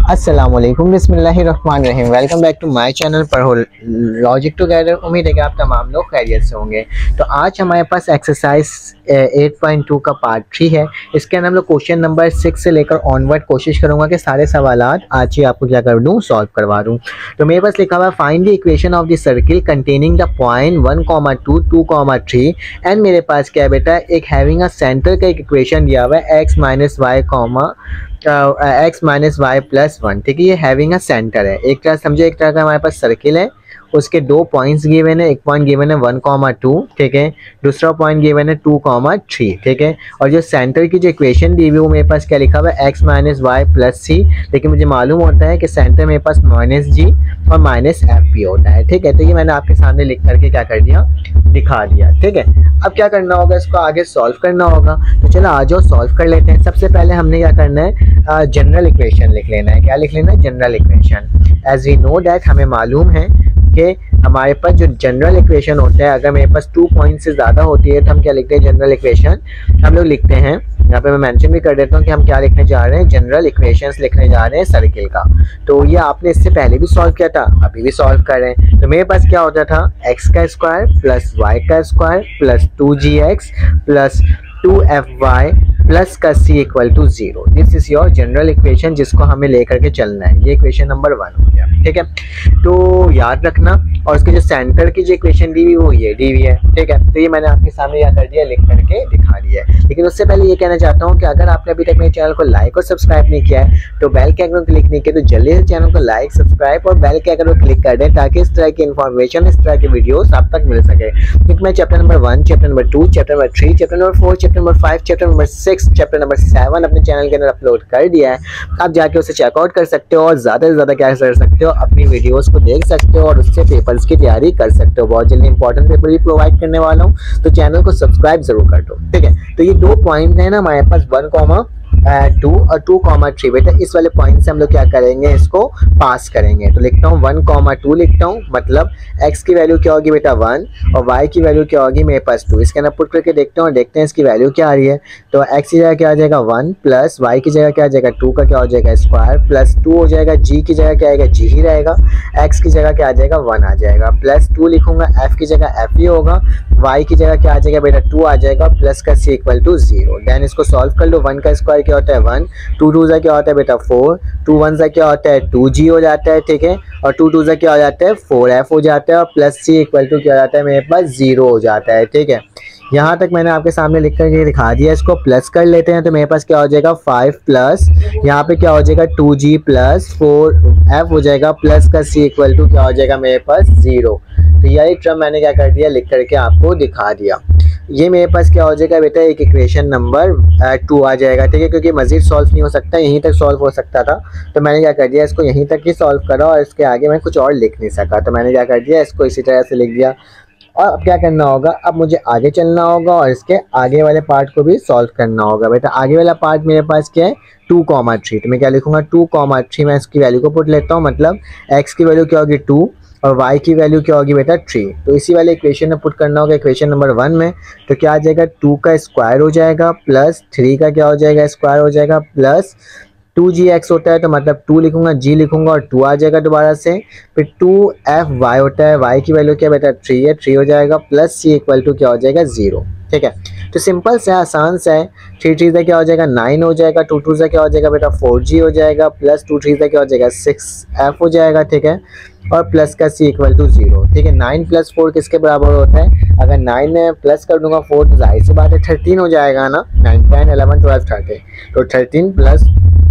अस्सलामुअलैकुम बिस्मिल्लाहिर्रहमानिर्रहीम। Welcome back to my channel पर हो लॉजिक टुगेदर। उम्मीद है कि आप तमाम लोग खैरियत से होंगे। तो आज हमारे पास एक्सरसाइज 8.2 का पार्ट 3 है। इसके अंदर हम लोग क्वेश्चन नंबर 6 से लेकर ऑनवर्ड कोशिश करूंगा कि सारे सवालात आज ही आपको क्या कर दूं, सॉल्व करवा दूं। तो मेरे पास लिखा हुआ है find the equation of the circle containing the point 1,2, 2,3 and मेरे पास क्या है बेटा, एक हैविंग अ सेंटर का एक इक्वेशन दिया हुआ है x माइनस वाई प्लस 1। ठीक है, ये हैविंग अ सेंटर है। एक तरह समझो, एक तरह का हमारे पास सर्किल है, उसके दो पॉइंट्स गिवन है। एक पॉइंट गिवन है 1,2, ठीक है, दूसरा पॉइंट गिवन है 2,3, ठीक है। और जो सेंटर की जो इक्वेशन दी हुई है वो मेरे पास क्या लिखा हुआ है x minus y plus c, लेकिन मुझे मालूम होता है कि सेंटर मेरे पास माइनस जी और माइनस एफ भी होता है। ठीक है, तो ये मैंने आपके सामने लिख करके क्या कर दिया, दिखा दिया। ठीक है, अब क्या करना होगा, इसको आगे सॉल्व करना होगा। तो चलो आ जाओ सॉल्व कर लेते हैं। सबसे पहले हमने क्या करना है, जनरल इक्वेशन लिख लेना है। क्या लिख लेना है, general equation. As we know that, हमें मालूम है कि हमारे पास जो जनरल इक्वेशन होता है, अगर मेरे पास 2 पॉइंट से ज़्यादा होती है तो हम क्या लिखते हैं, जनरल इक्वेशन हम लोग लिखते हैं। यहाँ पे मैं मेंशन भी कर देता हूँ कि हम क्या लिखने जा रहे हैं, जनरल इक्वेशंस लिखने जा रहे हैं सर्किल का। तो ये आपने इससे पहले भी सॉल्व किया था, अभी भी सॉल्व कर रहे हैं। तो मेरे पास क्या होता था, x का स्क्वायर प्लस y का square plus 2gx plus 2fy plus का c equal to 0। This is your general equation जिसको हमें लेकर के चलना है। ये इक्वेशन नंबर 1 हो गया। ठीक है, तो याद रखना। और उसके जो सेंटर की जो इक्वेशन दी हुई वो ये दी हुई है। ठीक है, तो ये मैंने आपके सामने क्या कर दिया, लिख करके दिखा दिया है। लेकिन उससे पहले ये कहना चाहता हूँ कि अगर आपने अभी तक मेरे चैनल को लाइक और सब्सक्राइब नहीं किया है तो बेल के आइकन को क्लिक नहीं किया तो जल्दी से चैनल को लाइक, सब्सक्राइब और बेल के आइकन को क्लिक कर दें ताकि इस तरह की इन्फॉर्मेशन, इस तरह की वीडियोस आप तक मिल सके। क्योंकि मैं chapter number 1, chapter number 2, chapter number 3, chapter number 4, chapter number 5, chapter number 6, chapter number 7 अपने चैनल के अंदर अपलोड कर दिया है। आप जाके उसे चेकआउट कर सकते हो और ज़्यादा से ज़्यादा क्या कर सकते हो, अपनी वीडियोस को देख सकते हो और उससे पेपर्स की तैयारी कर सकते हो। बहुत जल्दी इंपॉर्टेंट पेपर भी प्रोवाइड करने वाला हूँ, तो चैनल को सब्सक्राइब जरूर कर दो। ठीक है, तो ये 2 पॉइंट है ना हमारे पास, 1,2 और 2,3। बेटा इस वाले पॉइंट से हम लोग क्या करेंगे, इसको पास करेंगे। तो लिखता हूँ 1,2 लिखता हूँ, मतलब x की वैल्यू क्या होगी बेटा 1 और y की वैल्यू क्या होगी मेरे पास 2। इसके अंदर पुट करके देखते हैं और देखते हैं इसकी वैल्यू क्या आ रही है। तो x की जगह क्या आ जाएगा 1 प्लस y की जगह क्या आ जाएगा 2 का क्या हो जाएगा स्क्वायर प्लस 2 हो जाएगा, g की जगह क्या आएगा g ही रहेगा, x की जगह क्या आ जाएगा 1 आ जाएगा, प्लस 2 लिखूंगा, f की जगह f ही होगा, y की जगह क्या आ जाएगा बेटा 2 आ जाएगा, प्लस का c इक्वल टू 0। देन इसको सॉल्व कर लो। 1 का स्क्वायर क्या होता है 1, 2 2 क्या होता है बेटा 4, 2 1 क्या होता है 2g हो जाता है। ठीक है, और 2 2 क्या हो जाता है 4f हो जाता है और प्लस c इक्वल टू क्या हो जाता है मेरे पास 0 हो जाता है। ठीक है, यहाँ तक मैंने आपके सामने लिख कर दिखा दिया। इसको प्लस कर लेते हैं तो मेरे पास क्या हो जाएगा 5 प्लस यहाँ पे क्या हो जाएगा 2g प्लस 4f हो जाएगा, प्लस का c इक्वल टू क्या हो जाएगा मेरे पास 0। तो यही टर्म मैंने क्या कर दिया, लिख करके आपको दिखा दिया। ये मेरे पास क्या हो जाएगा बेटा, एक इक्वेशन नंबर 2 आ जाएगा। ठीक है, क्योंकि मजीद सॉल्व नहीं हो सकता, यहीं तक सॉल्व हो सकता था तो मैंने क्या कर दिया, इसको यहीं तक ही सॉल्व करा और इसके आगे मैं कुछ और लिख नहीं सका तो मैंने क्या कर दिया, इसको इसी तरह से लिख दिया। और अब क्या करना होगा, अब मुझे आगे चलना होगा और इसके आगे वाले पार्ट को भी सॉल्व करना होगा। बेटा आगे वाला पार्ट मेरे पास क्या है 2,3। तो मैं क्या लिखूंगा 2,3, मैं इसकी वैल्यू को पुट लेता हूँ, मतलब x की वैल्यू क्या होगी 2 और y की वैल्यू क्या होगी बेटा 3। तो इसी वाले इक्वेशन में पुट करना होगा इक्वेशन नंबर 1 में। तो क्या आ जाएगा 2 का स्क्वायर हो जाएगा प्लस 3 का क्या हो जाएगा स्क्वायर हो जाएगा प्लस 2gx होता है तो मतलब 2 लिखूंगा, g लिखूंगा और 2 आ जाएगा दोबारा से। फिर 2fy होता है, y की वैल्यू क्या बेटा 3 है, 3 हो जाएगा प्लस c इक्वल टू क्या हो जाएगा 0। ठीक है, तो सिंपल से आसान सा है। 3 3 से क्या हो जाएगा 9 हो जाएगा, 2 2 से क्या हो जाएगा बेटा 4g हो जाएगा, प्लस 2 3 से क्या हो जाएगा 6f हो जाएगा। ठीक है, और प्लस का c इक्वल टू 0। ठीक है, 9 प्लस 4 किसके बराबर होता है, अगर 9 में प्लस कर दूंगा 4 तो जाहिर सी बात है 13 हो जाएगा ना, 9 10 11 12 13। तो 13 plus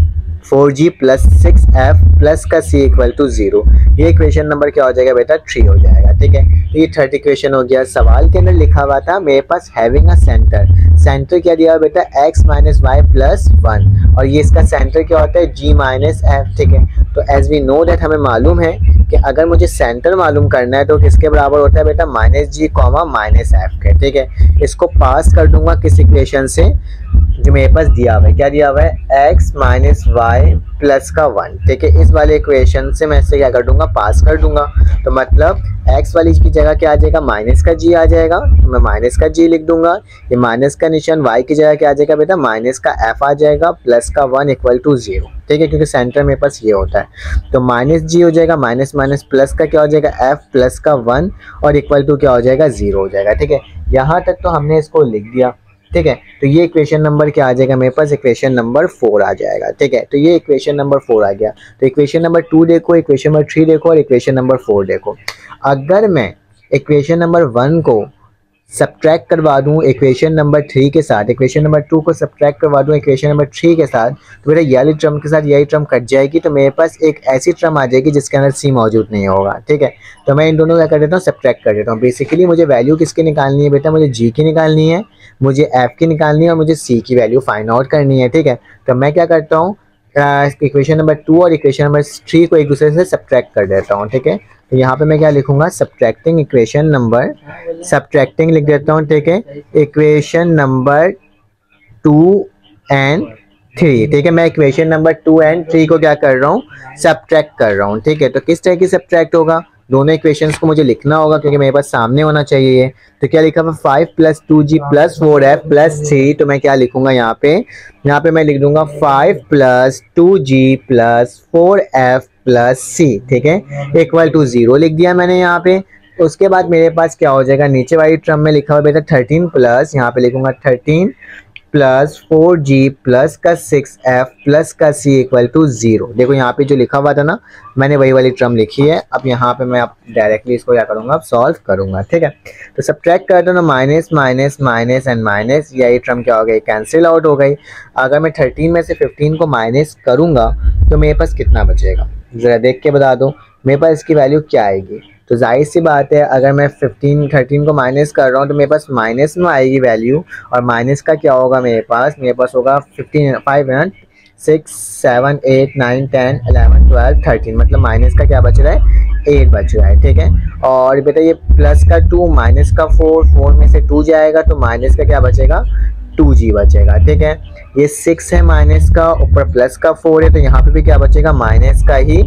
4g plus 6f plus का c इक्वल टू 0। ये इक्वेशन नंबर क्या हो जाएगा बेटा 3 हो जाएगा। ठीक है, तो ये थर्ड इक्वेशन हो गया। सवाल के अंदर लिखा हुआ था मेरे पास हैविंग अ सेंटर, सेंटर क्या दिया हुआ बेटा x माइनस वाई प्लस 1 और ये इसका सेंटर क्या होता है g माइनस एफ। ठीक है, तो एज वी नो दैट हमें मालूम है कि अगर मुझे सेंटर मालूम करना है तो किसके बराबर होता है बेटा minus g comma minus f के। ठीक है, इसको पास कर दूंगा किस इक्वेशन से, जो मेरे पास दिया हुआ है, क्या दिया हुआ है, x माइनस वाई प्लस का 1, ठीक है। इस वाले इक्वेशन से मैं इससे क्या कर दूंगा, पास कर दूंगा। तो मतलब x वाली की जगह क्या आ जाएगा, माइनस का g आ जाएगा, तो मैं माइनस का g लिख दूंगा। ये माइनस का निशान y की जगह क्या आ जाएगा बेटा, माइनस का f आ जाएगा, प्लस का 1 इक्वल टू 0, ठीक है, क्योंकि सेंटर मेरे पास ये होता है। तो माइनस g हो जाएगा, माइनस माइनस प्लस का क्या हो जाएगा, f प्लस का 1 और इक्वल टू क्या हो जाएगा, 0 हो जाएगा, ठीक है। यहाँ तक तो हमने इसको लिख दिया, ठीक है। तो ये इक्वेशन नंबर क्या आ जाएगा मेरे पास, इक्वेशन नंबर 4 आ जाएगा, ठीक है। तो ये इक्वेशन नंबर 4 आ गया। तो इक्वेशन नंबर 2 देखो, इक्वेशन नंबर 3 देखो और इक्वेशन नंबर 4 देखो। अगर मैं इक्वेशन नंबर 1 को सब्ट्रैक्ट करवा दूं इक्वेशन नंबर 3 के साथ, इक्वेशन नंबर 2 को सब्ट्रैक्ट करवा दूं इक्वेशन नंबर 3 के साथ, तो मेरा यही टर्म के साथ यही टर्म कट जाएगी, तो मेरे पास एक ऐसी टर्म आ जाएगी जिसके अंदर सी मौजूद नहीं होगा, ठीक है। तो मैं इन दोनों का कर देता हूँ, सब्ट्रैक्ट कर देता हूँ। बेसिकली मुझे वैल्यू किसकी निकालनी है बेटा, मुझे जी की निकालनी है, मुझे एफ की निकालनी है और मुझे सी की वैल्यू फाइंड आउट करनी है, ठीक है। तो मैं क्या करता हूँ, इक्वेशन नंबर 2 और इक्वेशन नंबर 3 को एक दूसरे से सब्ट्रैक्ट कर देता हूँ, ठीक है। तो यहाँ पे मैं क्या लिखूंगा, सब्ट्रैक्टिंग इक्वेशन नंबर, सब्ट्रैक्टिंग लिख देता हूँ, ठीक है, इक्वेशन नंबर 2 एंड 3, ठीक है। मैं इक्वेशन नंबर 2 एंड 3 को क्या कर रहा हूँ, सब्ट्रैक्ट कर रहा हूँ, ठीक है। तो किस तरह की सब्ट्रैक्ट होगा, दोनों इक्वेशंस को मुझे लिखना होगा क्योंकि मेरे पास सामने होना चाहिए। तो क्या लिखा हुआ, 5 plus 2g plus 4f plus 3, तो मैं क्या लिखूंगा यहाँ पे मैं लिख दूंगा 5 plus 2g plus 4f plus c, ठीक है, इक्वल टू 0 लिख दिया मैंने यहाँ पे। उसके बाद मेरे पास क्या हो जाएगा, नीचे वाली टर्म में लिखा हुआ बेटा 13 प्लस, यहाँ पे लिखूंगा 13 प्लस 4g प्लस का 6f प्लस का c इक्वल टू 0। देखो यहाँ पे जो लिखा हुआ था ना, मैंने वही वाली टर्म लिखी है। अब यहाँ पे मैं अब डायरेक्टली इसको क्या करूँगा, अब सॉल्व करूँगा, ठीक है। तो सब्ट्रैक्ट करते ना, minus minus minus and minus, यही टर्म क्या हो गई, कैंसिल आउट हो गई। अगर मैं 13 में से 15 को माइनस करूँगा तो मेरे पास कितना बचेगा, ज़रा देख के बता दो मेरे पास इसकी वैल्यू क्या आएगी। तो जाहिर सी बात है, अगर मैं 13 को माइनस कर रहा हूँ तो मेरे पास माइनस में आएगी वैल्यू, और माइनस का क्या होगा मेरे पास होगा 15, 5, 6, 7, 8, 9, 10, 11, 12, 13, मतलब माइनस का क्या बच रहा है, 8 बच रहा है, ठीक है। और बेटा ये प्लस का 2 माइनस का 4 में से 2 जाएगा तो माइनस का क्या बचेगा, 2g बचेगा, ठीक है। ये 6 है माइनस का, ऊपर प्लस का 4 है, तो यहाँ पे भी क्या बचेगा, माइनस का ही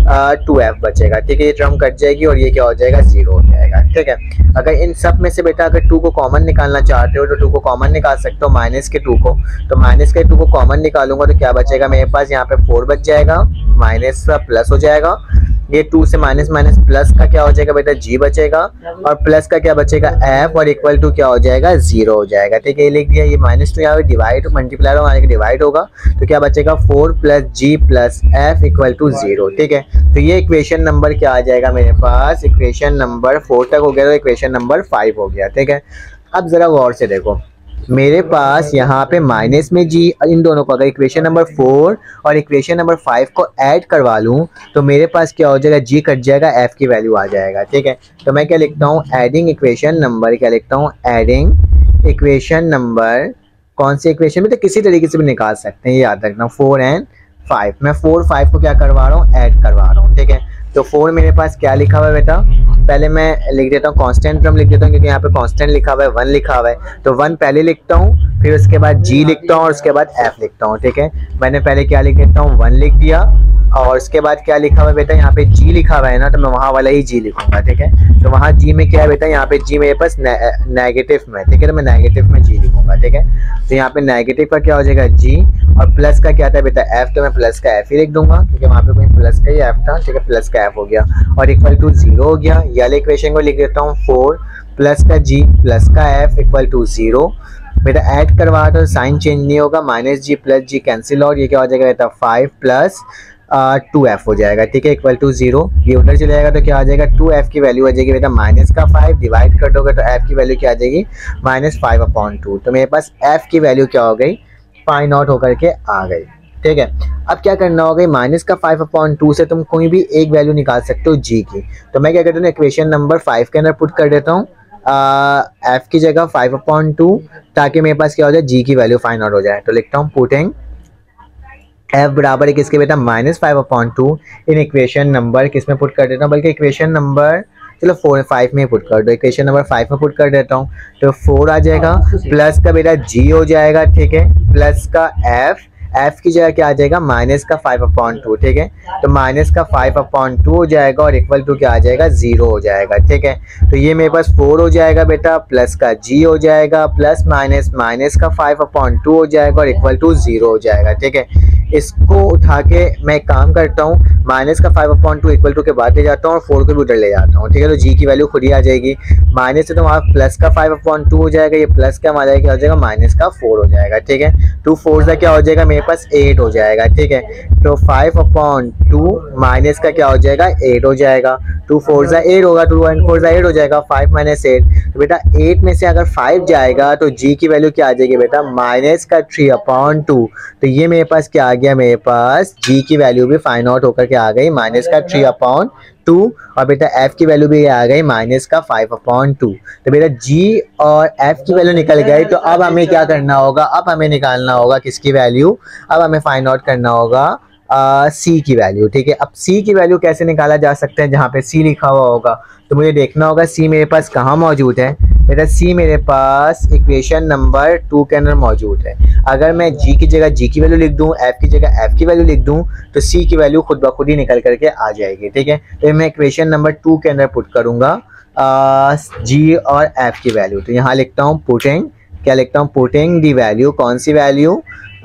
2f बचेगा, ठीक है। ये टर्म कट जाएगी और ये क्या हो जाएगा, 0 हो जाएगा, ठीक है। अगर इन सब में से बेटा अगर 2 को कॉमन निकालना चाहते हो तो 2 को कॉमन निकाल सकते हो, माइनस के 2 को, तो माइनस के 2 को कॉमन निकालूंगा तो क्या बचेगा मेरे पास, यहाँ पे 4 बच जाएगा, माइनस का प्लस हो जाएगा, ये 2 से माइनस माइनस प्लस का क्या हो जाएगा बेटा, g बचेगा, और प्लस का क्या बचेगा, f, और इक्वल टू क्या हो जाएगा, 0 हो जाएगा, ठीक है। ये लिख दिया। ये माइनस टू यहाँ पे डिवाइड मल्टीप्लाई होगा, डिवाइड होगा तो क्या बचेगा, 4 plus g plus f equal to 0, ठीक है। तो ये इक्वेशन नंबर क्या आ जाएगा मेरे पास, इक्वेशन नंबर 4 तक हो गया, तो इक्वेशन नंबर 5 हो गया, ठीक है। अब जरा गौर से देखो, मेरे पास यहाँ पे माइनस में g, इन दोनों को अगर इक्वेशन नंबर 4 और इक्वेशन नंबर 5 को ऐड करवा लूँ तो मेरे पास क्या हो जाएगा, g कट जाएगा, f की वैल्यू आ जाएगा, ठीक है। तो मैं क्या लिखता हूँ, एडिंग इक्वेशन नंबर, क्या लिखता हूँ, एडिंग इक्वेशन नंबर, कौन सी इक्वेशन में, तो किसी तरीके से भी निकाल सकते हैं, ये याद रखना, 4 एंड 5, मैं 4 5 को क्या करवा रहा हूँ, ऐड करवा रहा हूँ, ठीक है। तो 4 मेरे पास क्या लिखा हुआ है बेटा, पहले मैं लिख देता हूँ कांस्टेंट टर्म लिख देता हूँ, क्योंकि यहाँ पे कांस्टेंट लिखा हुआ है, 1 लिखा हुआ है, तो 1 पहले लिखता हूँ, फिर उसके बाद g लिखता हूँ और उसके बाद f लिखता हूँ, ठीक है। मैंने पहले क्या लिख देता हूँ, 1 लिख दिया, और उसके बाद क्या लिखा हुआ है बेटा, यहाँ पे g लिखा हुआ है ना, तो मैं वहाँ वाला ही g लिखूंगा, ठीक है। तो वहाँ g में क्या है बेटा, यहाँ पे g मेरे पास नेगेटिव में, ठीक है, तो मैं नेगेटिव में g लिखूंगा, ठीक है। तो यहाँ पे नेगेटिव का क्या हो जाएगा, g, और प्लस का क्या था बेटा, f, तो मैं प्लस का f ही लिख दूंगा क्योंकि वहाँ पे कोई प्लस का ही f था, ठीक है, प्लस का f हो गया, और इक्वल टू 0 हो गया। ये वाले इक्वेशन को लिख देता हूँ, 4 प्लस का g प्लस का f इक्वल टू 0। बेटा ऐड करवा तो साइन चेंज नहीं होगा, minus g plus g cancel, और ये क्या हो जाएगा बेटा, 5 प्लस 2f हो जाएगा, ठीक है, इक्वल टू 0। ये उधर चले जाएगा तो क्या आ जाएगा, 2f की वैल्यू आ जाएगी बेटा, माइनस का 5 डिवाइड कर दोगे तो f की वैल्यू क्या आ जाएगी, -5/2। तो मेरे पास f की वैल्यू क्या हो गई, फाइंड आउट होकर के आ गई, ठीक है। अब क्या करना होगा, माइनस का 5/2 से तुम कोई भी एक वैल्यू निकाल सकते हो g की। तो मैं क्या करता हूँ, इक्वेशन नंबर 5 के अंदर पुट कर देता हूँ f की जगह 5/2, ताकि मेरे पास क्या हो जाए, g की वैल्यू फाइंड आउट हो जाए। तो लिखता हूँ पुटिंग f बराबर है किसके बेटा, -5/2 इन इक्वेशन नंबर, किस में पुट कर देता हूँ, बल्कि इक्वेशन नंबर चलो 5 में पुट कर दो, इक्वेशन नंबर 5 में पुट कर देता हूँ। तो 4 आ जाएगा, प्लस का बेटा g हो जाएगा, ठीक है, प्लस का f की जगह क्या आ जाएगा, माइनस का 5/2, ठीक है। तो माइनस का 5/2 हो जाएगा और इक्वल टू क्या आ जाएगा, 0 हो जाएगा, ठीक है। तो ये मेरे पास 4 हो जाएगा बेटा, प्लस का g हो जाएगा, प्लस माइनस माइनस का 5/2 हो जाएगा और इक्वल टू 0 हो जाएगा, ठीक है। इसको उठा के मैं काम करता हूँ, माइनस का 5/2 इक्वल टू के बाद ले जाता हूँ और 4 को भी उधर ले जाता हूँ, ठीक है। तो g की वैल्यू खुद ही आ जाएगी, माइनस से तो वहाँ प्लस का 5/2 हो जाएगा, ये प्लस का हमारा क्या हो जाएगा, माइनस का 4 हो जाएगा, ठीक है। 2 4 का क्या हो जाएगा, मेरे पास 8 हो जाएगा, ठीक है। तो 5/2 माइनस का क्या हो जाएगा, 8 हो जाएगा। 2 4 8 होगा, 2 1 4 8 हो जाएगा, 5 - 8। तो बेटा 8 में से अगर 5 जाएगा तो g की वैल्यू क्या आ जाएगी बेटा, माइनस का 3/2। तो ये मेरे पास क्या आ गया, मेरे पास g की वैल्यू भी फाइंड आउट होकर के आ गई, माइनस का 3/2 और बेटा f की वैल्यू भी आ गई, माइनस का 5/2। तो बेटा g और f की वैल्यू निकल गई। तो अब हमें क्या करना होगा, अब हमें निकालना होगा किसकी वैल्यू, अब हमें फाइंड आउट करना होगा c की वैल्यू, ठीक है। अब c की वैल्यू कैसे निकाला जा सकता है, जहाँ पे c लिखा हुआ होगा तो मुझे देखना होगा c मेरे पास कहाँ मौजूद है। बेटा c मेरे पास इक्वेशन नंबर 2 के अंदर मौजूद है। अगर मैं g की जगह g की वैल्यू लिख दूं, f की जगह f की वैल्यू लिख दूं, तो c की वैल्यू खुद ब खुद ही निकल करके आ जाएगी, ठीक है। तो मैं इक्वेशन नंबर 2 के अंदर पुट करूंगा g और f की वैल्यू। तो यहाँ लिखता हूँ पुटिंग, क्या लिखता हूँ, पुटिंग दी वैल्यू, कौन सी वैल्यू,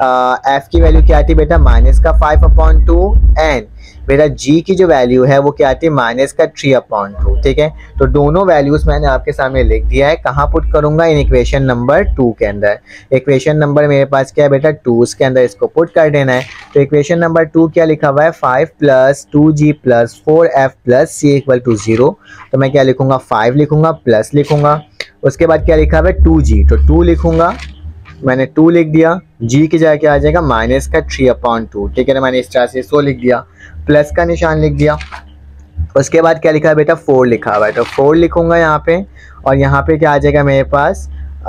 f की वैल्यू क्या आती है बेटा, माइनस का 5/2 एंड बेटा g की जो वैल्यू है वो क्या आती है, माइनस का 3/2, ठीक है। तो दोनों वैल्यूज मैंने आपके सामने लिख दिया है, कहाँ पुट करूंगा, इन इक्वेशन नंबर 2 के अंदर। इक्वेशन नंबर मेरे पास क्या है बेटा, 2, उसके अंदर इसको पुट कर देना है। तो इक्वेशन नंबर 2 क्या लिखा हुआ है, 5 + 2g + 4f + c = 0। तो मैं क्या लिखूंगा, 5 लिखूंगा, प्लस लिखूंगा, उसके बाद क्या लिखा हुआ है 2g, तो 2 लिखूंगा, मैंने 2 लिख दिया, g की जगह क्या आ जाएगा, माइनस का 3/2, ठीक है ना। मैंने इस तरह से 100 लिख दिया, प्लस का निशान लिख दिया। उसके बाद क्या लिखा है बेटा, 4 लिखा हुआ है, तो 4 लिखूंगा यहाँ पे और यहाँ पे क्या आ जाएगा मेरे पास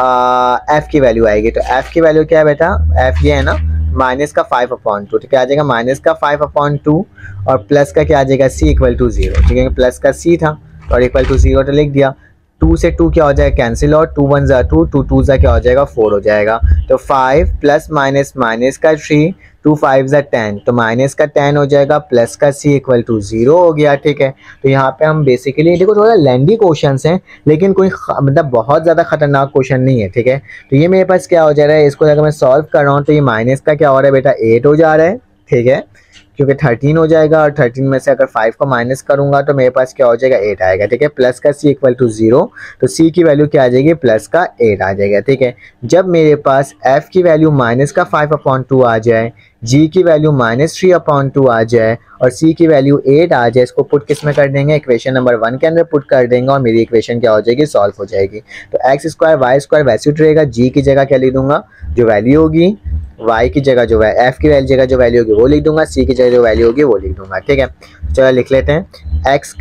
f की वैल्यू आएगी। तो f की वैल्यू क्या है बेटा, f ये है ना, माइनस का 5/2, तो क्या आ जाएगा, माइनस का 5/2 और प्लस का क्या आ जाएगा, c = 0, ठीक है। प्लस का c था और इक्वल टू 0 तो लिख दिया। 2 से 2 क्या हो जाएगा, कैंसिल, और 2 1 = 2, 2 2 क्या हो जाएगा, 4 हो जाएगा। तो 5 + माइनस माइनस का 3, 2 5 = 10, तो माइनस का 10 हो जाएगा, प्लस का c = 0 हो गया, ठीक है। तो यहाँ पे हम बेसिकली देखो थोड़ा लेंदी क्वेश्चंस हैं, लेकिन कोई मतलब बहुत ज़्यादा खतरनाक क्वेश्चन नहीं है, ठीक है। तो ये मेरे पास क्या हो जा रहा है, इसको अगर मैं सॉल्व कर रहा हूँ तो ये माइनस का क्या हो रहा है बेटा, 8 हो जा रहा है, ठीक है, क्योंकि 13 हो जाएगा और 13 में से अगर 5 को माइनस करूंगा तो मेरे पास क्या हो जाएगा, 8 आएगा, ठीक है। प्लस का c = 0, तो c की वैल्यू क्या आ जाएगी, प्लस का 8 आ जाएगा, ठीक है। जब मेरे पास f की वैल्यू माइनस का 5/2 आ जाए, g की वैल्यू माइनस 3/2 आ जाए और c की वैल्यू 8 आ जाए, इसको पुट किस में कर देंगे, इक्वेशन नंबर 1 के अंदर पुट कर देंगे और मेरी इक्वेशन क्या हो जाएगी, सॉल्व हो जाएगी। तो x² y² वैसे रहेगा, g की जगह क्या लिख दूंगा, जो वैल्यू होगी, y की जगह जो f की जगह जो वैल्यू होगी वो लिख दूंगा, c की जगह जो वैल्यू होगी वो लिख दूंगा, ठीक है। चलो लिख लेते हैं, x²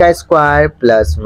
+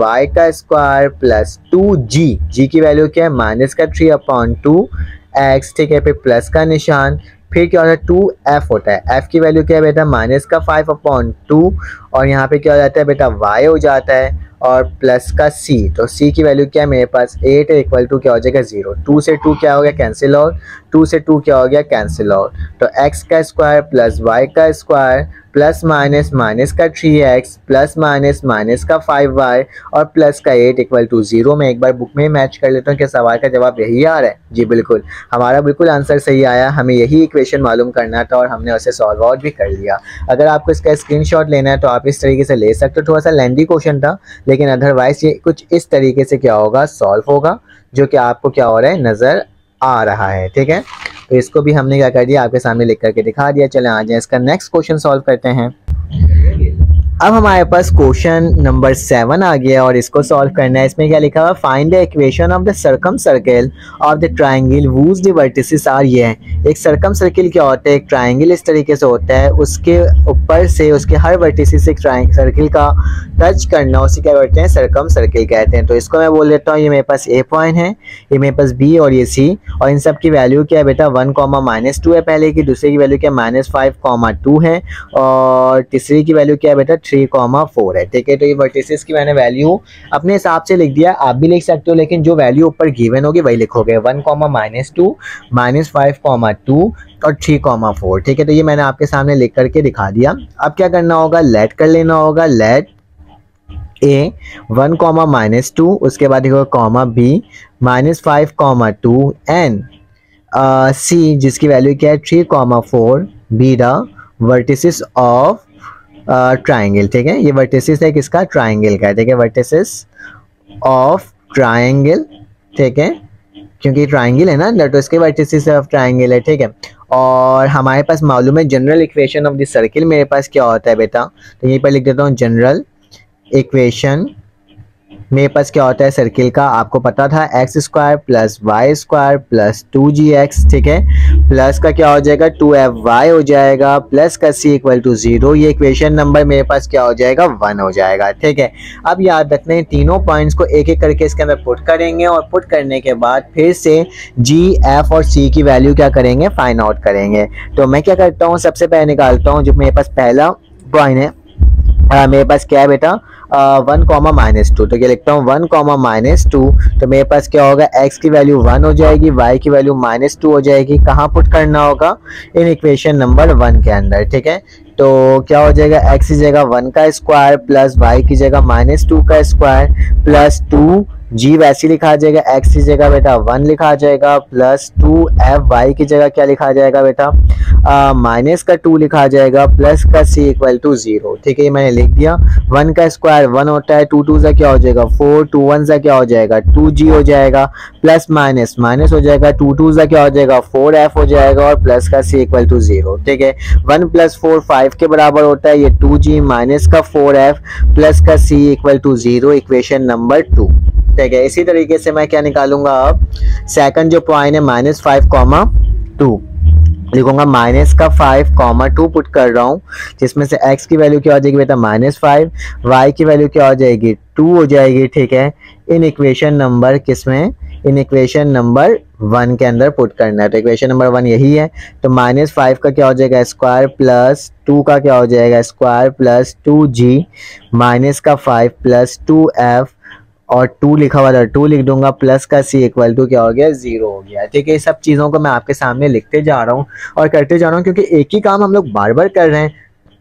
y² + 2g, g की वैल्यू क्या है, माइनस का 3/2 x, ठीक है, फिर प्लस का निशान, फिर क्या होता है 2f होता है, f की वैल्यू क्या है बेटा, माइनस का 5/2 और यहाँ पे क्या हो जाता है बेटा, y हो जाता है और प्लस का c, तो c की वैल्यू क्या है मेरे पास 8 है, इक्वल टू क्या हो जाएगा 0। 2 से 2 क्या हो गया, कैंसिल आउट, 2 से 2 क्या हो गया, कैंसिल आउट। तो x² + y² plus minus minus का 3x प्लस माइनस माइनस का 5y और प्लस का 8 इक्वल टू 0। मैं एक बार बुक में मैच कर लेता हूँ कि सवाल का जवाब यही आ रहा है। जी बिल्कुल, हमारा बिल्कुल आंसर सही आया। हमें यही इक्वेशन मालूम करना था और हमने उसे सॉल्व आउट भी कर लिया। अगर आपको इसका स्क्रीनशॉट लेना है तो आप इस तरीके से ले सकते हो। थोड़ा सा लेंदी क्वेश्चन था, लेकिन अदरवाइज ये कुछ इस तरीके से क्या होगा, सॉल्व होगा, जो कि आपको क्या हो रहा है, नज़र आ रहा है। ठीक है, तो इसको भी हमने क्या कर दिया, आपके सामने लिख करके दिखा दिया। चलें आ जाए इसका नेक्स्ट क्वेश्चन सॉल्व करते हैं। अब हमारे पास क्वेश्चन नंबर 7 आ गया और इसको सॉल्व करना है। इसमें क्या लिखा हुआ, find the equation of the circum circle of the triangle whose the vertices are. ये है एक सर्कम सर्किल क्या होता है, एक ट्राइंगल इस तरीके से होता है, उसके ऊपर से उसके हर वर्टिसेस एक सर्किल का टच करना, उसे क्या कहते हैं, सर्कम सर्किल कहते हैं। तो इसको मैं बोल देता हूँ, ये मेरे पास ए पॉइंट है, ये मेरे पास बी और ये सी, और इन सब की वैल्यू क्या है बेटा 1, -2 है पहले की, दूसरे की वैल्यू क्या -5, 2 है और तीसरी की वैल्यू क्या है बेटा 3,4 है, ठीक है। तो ये वर्टिसेस की मैंने वैल्यू अपने हिसाब से लिख दिया, आप भी लिख सकते हो, लेकिन जो वैल्यू ऊपर गिवन होगी वही लिखोगे, 1, -2, -5, 2 और 3,4, ठीक है। तो ये मैंने आपके सामने लिख करके दिखा दिया। अब क्या करना होगा, लेट कर लेना होगा, लेट ए 1, -2, उसके बाद कॉमा बी -5, 2 एंड सी जिसकी वैल्यू क्या है 3,4 be the vertices of triangle, ठीक है। ये वर्टिसेस है किसका, ट्राइंगल का, ठीक है, वर्टिसेस ऑफ ट्राइंगल, ठीक है, क्योंकि ट्राइंगल है ना तो इसके वर्टिसेस ऑफ ट्राइंगल है, ठीक है। और हमारे पास मालूम है general equation of the circle मेरे पास क्या होता है बेटा, तो यहीं पर लिख देता हूँ जनरल इक्वेशन मेरे पास क्या होता है सर्किल का, आपको पता था x² + y² + 2gx, ठीक है, प्लस का क्या हो जाएगा 2fy हो जाएगा, प्लस का c = 0, ये इक्वेशन नंबर मेरे पास क्या हो जाएगा 1 हो जाएगा, ठीक है। अब याद रखना है तीनों पॉइंट्स को एक एक करके इसके अंदर पुट करेंगे और पुट करने के बाद फिर से g, f और c की वैल्यू क्या करेंगे, फाइंड आउट करेंगे। तो मैं क्या करता हूँ, सबसे पहले निकालता हूँ जो मेरे पास पहला पॉइंट है, मेरे पास क्या है बेटा 1, -2, तो क्या लिखता हूँ 1, -2, तो मेरे पास क्या होगा x की वैल्यू 1 हो जाएगी, y की वैल्यू -2 हो जाएगी, कहाँ पुट करना होगा, इन इक्वेशन नंबर 1 के अंदर, ठीक है। तो क्या हो जाएगा x की जगह 1 का स्क्वायर प्लस y की जगह -2 का स्क्वायर प्लस 2 g वैसे लिखा जाएगा, x की जगह बेटा 1 लिखा जाएगा प्लस 2f, y की जगह क्या लिखा जाएगा बेटा माइनस का 2 लिखा जाएगा प्लस का c = 0, ठीक है। ये मैंने लिख दिया, 1 का स्क्वायर 1 होता है, 2 2 सा क्या हो जाएगा 4, 2 1 सा क्या हो जाएगा 2g हो जाएगा, प्लस माइनस माइनस हो जाएगा, 2 2 सा क्या हो जाएगा 4f हो जाएगा और प्लस का c = 0, ठीक है। 1 + 4 5 के बराबर होता है, ये 2g माइनस का 4f प्लस का c = 0, इक्वेशन नंबर 2, ठीक है। इसी तरीके से मैं क्या निकालूंगा, अब सेकंड जो पॉइंट है -5, 2 लिखूंगा, माइनस का 5, 2 पुट कर रहा हूँ, जिसमें से x की वैल्यू क्या हो जाएगी बेटा -5, y की वैल्यू क्या हो जाएगी 2 हो जाएगी, ठीक है। इन इक्वेशन नंबर किसमें, इन इक्वेशन नंबर 1 के अंदर पुट करना है, तो इक्वेशन नंबर 1 यही है। तो -5 का क्या हो जाएगा स्क्वायर प्लस 2 का क्या हो जाएगा स्क्वायर प्लस 2g माइनस का 5 प्लस 2f और 2 लिखा हुआ था 2 लिख दूंगा, प्लस का c = क्या हो गया 0 हो गया, ठीक है। ये सब चीज़ों को मैं आपके सामने लिखते जा रहा हूँ और करते जा रहा हूँ, क्योंकि एक ही काम हम लोग बार बार कर रहे हैं,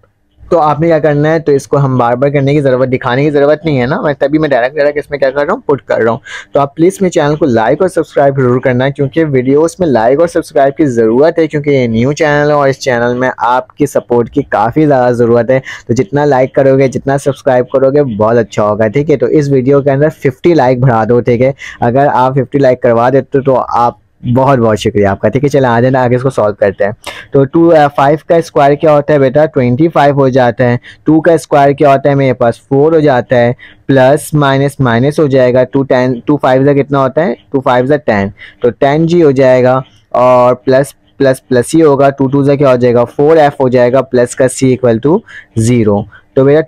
तो आपने क्या करना है, तो इसको हम बार बार करने की ज़रूरत, दिखाने की ज़रूरत नहीं है ना, मैं तभी मैं डायरेक्ट इसमें क्या कर रहा हूँ पुट कर रहा हूँ। तो आप प्लीज़ मेरे चैनल को लाइक और सब्सक्राइब जरूर करना है, क्योंकि वीडियोस में लाइक और सब्सक्राइब की ज़रूरत है, क्योंकि ये न्यू चैनल है और इस चैनल में आपकी सपोर्ट की काफ़ी ज़्यादा ज़रूरत है। तो जितना लाइक करोगे, जितना सब्सक्राइब करोगे, बहुत अच्छा होगा, ठीक है। तो इस वीडियो के अंदर 50 लाइक बढ़ा दो, ठीक है। अगर आप 50 लाइक करवा देते तो आप बहुत बहुत शुक्रिया आपका, ठीक है। चलो आ जाना, आगे इसको सॉल्व करते हैं। तो 5 का स्क्वायर क्या होता है बेटा 25 हो जाता है, 2 का स्क्वायर क्या होता है मेरे पास 4 हो जाता है, प्लस माइनस माइनस हो जाएगा, 2 5 का कितना होता है 2 5 10, तो 10g हो जाएगा और प्लस प्लस प्लस ही होगा, 2 2 क्या हो जाएगा 4f हो जाएगा, प्लस का c = 0। तो मेरा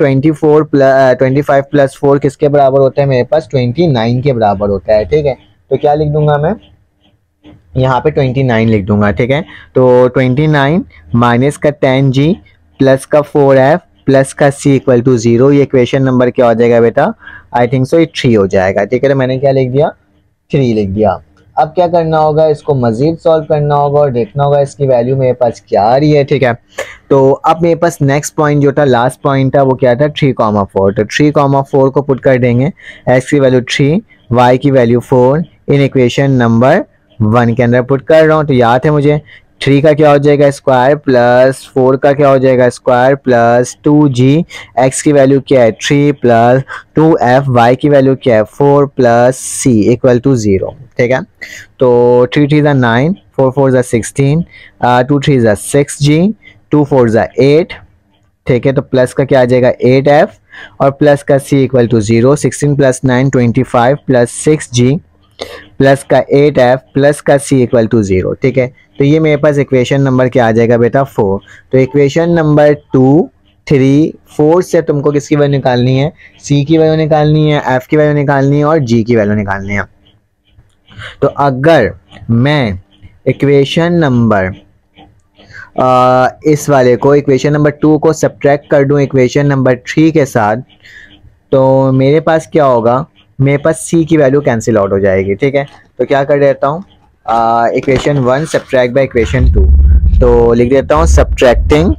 25 प्लस 4 किसके बराबर होता है मेरे पास 29 के बराबर होता है, ठीक है। तो क्या लिख दूंगा मैं यहाँ पे 29 लिख दूंगा, ठीक है। तो 29 माइनस का 10g प्लस का 4f प्लस का c = 0, ये इक्वेशन नंबर क्या हो जाएगा बेटा, आई थिंक सो ये 3 हो जाएगा, ठीक है। तो मैंने क्या लिख दिया 3 लिख दिया। अब क्या करना होगा, इसको मजीद सॉल्व करना होगा और देखना होगा इसकी वैल्यू मेरे पास क्या आ रही है, ठीक है। तो अब मेरे पास नेक्स्ट पॉइंट जो था, लास्ट पॉइंट था, वो क्या था 3,4, तो 3,4 को पुट कर देंगे, x की वैल्यू 3, y की वैल्यू 4, इन इक्वेशन नंबर 1 के अंदर पुट कर रहा हूँ। तो याद है मुझे 3 का क्या हो जाएगा स्क्वायर प्लस 4 का क्या हो जाएगा स्क्वायर प्लस 2g, x की वैल्यू क्या है 3 प्लस 2f, y की वैल्यू क्या है 4 प्लस c = 0, ठीक है। तो 3 3 = 9, 4 4 = 16, 2 3 = 6g, 2 4 = 8, ठीक है। तो प्लस का क्या आ जाएगा 8f और प्लस का c = 0, 16 + 9 25 प्लस 6g प्लस का 8f प्लस का c = 0, ठीक है। तो ये मेरे पास इक्वेशन नंबर क्या आ जाएगा बेटा 4। तो इक्वेशन नंबर 2 3 4 से तुमको किसकी वैल्यू निकालनी है, c की वैल्यू निकालनी है, f की वैल्यू निकालनी है और g की वैल्यू निकालनी है। तो अगर मैं इक्वेशन नंबर इस वाले को इक्वेशन नंबर 2 को सब्ट्रैक्ट कर दूं इक्वेशन नंबर 3 के साथ, तो मेरे पास क्या होगा, मेरे पास c की वैल्यू कैंसिल आउट हो जाएगी। ठीक है, तो क्या कर देता हूँ, इक्वेशन 1 सब्ट्रैक्ट बाय इक्वेशन 2, तो लिख देता हूँ सब्ट्रैक्टिंग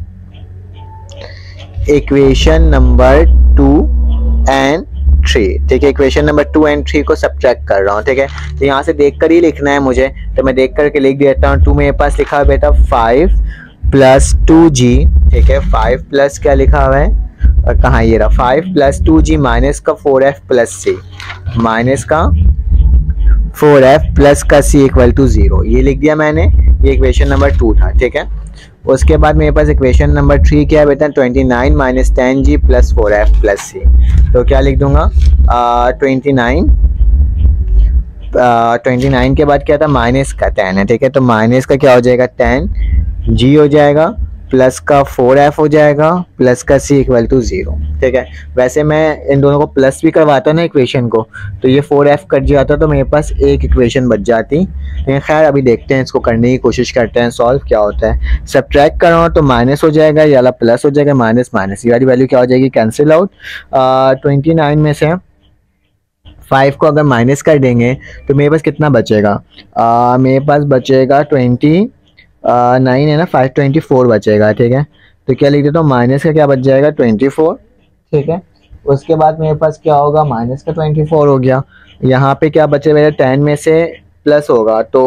इक्वेशन नंबर 2 एंड 3। ठीक है, इक्वेशन नंबर 2 एंड 3 को सब्ट्रैक्ट कर रहा हूँ। ठीक है, तो यहाँ से देख कर ही लिखना है मुझे, तो मैं देख करके लिख देता हूँ। 2 मेरे पास लिखा है बेटा 5 प्लस 2g। ठीक है, 5 प्लस क्या लिखा हुआ है, और कहाँ ये रहा, 5 प्लस 2g माइनस का 4f प्लस c, माइनस का 4f प्लस का c इक्वल टू 0। ये लिख दिया मैंने, ये इक्वेशन नंबर 2 था। ठीक है, उसके बाद मेरे पास इक्वेशन नंबर 3 क्या है बेटा, 29 minus 10g plus 4f plus c। तो क्या लिख दूंगा, 29 के बाद क्या था, माइनस का 10 है। ठीक है, तो माइनस का क्या हो जाएगा, 10g हो जाएगा, प्लस का 4f हो जाएगा, प्लस का c इक्वल टू 0। ठीक है, वैसे मैं इन दोनों को प्लस भी करवाता ना इक्वेशन को, तो ये 4f कट जाता तो मेरे पास एक इक्वेशन बच जाती। लेकिन खैर अभी देखते हैं, इसको करने की कोशिश करते हैं, सॉल्व क्या होता है। सब्ट्रैक्ट कर रहा हूँ तो माइनस हो जाएगा, ये वाला प्लस हो जाएगा, माइनस माइनस, ये वाली वैल्यू क्या हो जाएगी, कैंसिल आउट। 29 में से 5 को अगर माइनस कर देंगे तो मेरे पास कितना बचेगा, मेरे पास बचेगा 9 है ना, 524 बचेगा। ठीक है, तो क्या लिख देता हूँ, माइनस का क्या बच जाएगा, 24। ठीक है, उसके बाद मेरे पास क्या होगा, माइनस का 24 हो गया। यहाँ पे क्या बचे मेरे, 10 में से प्लस होगा तो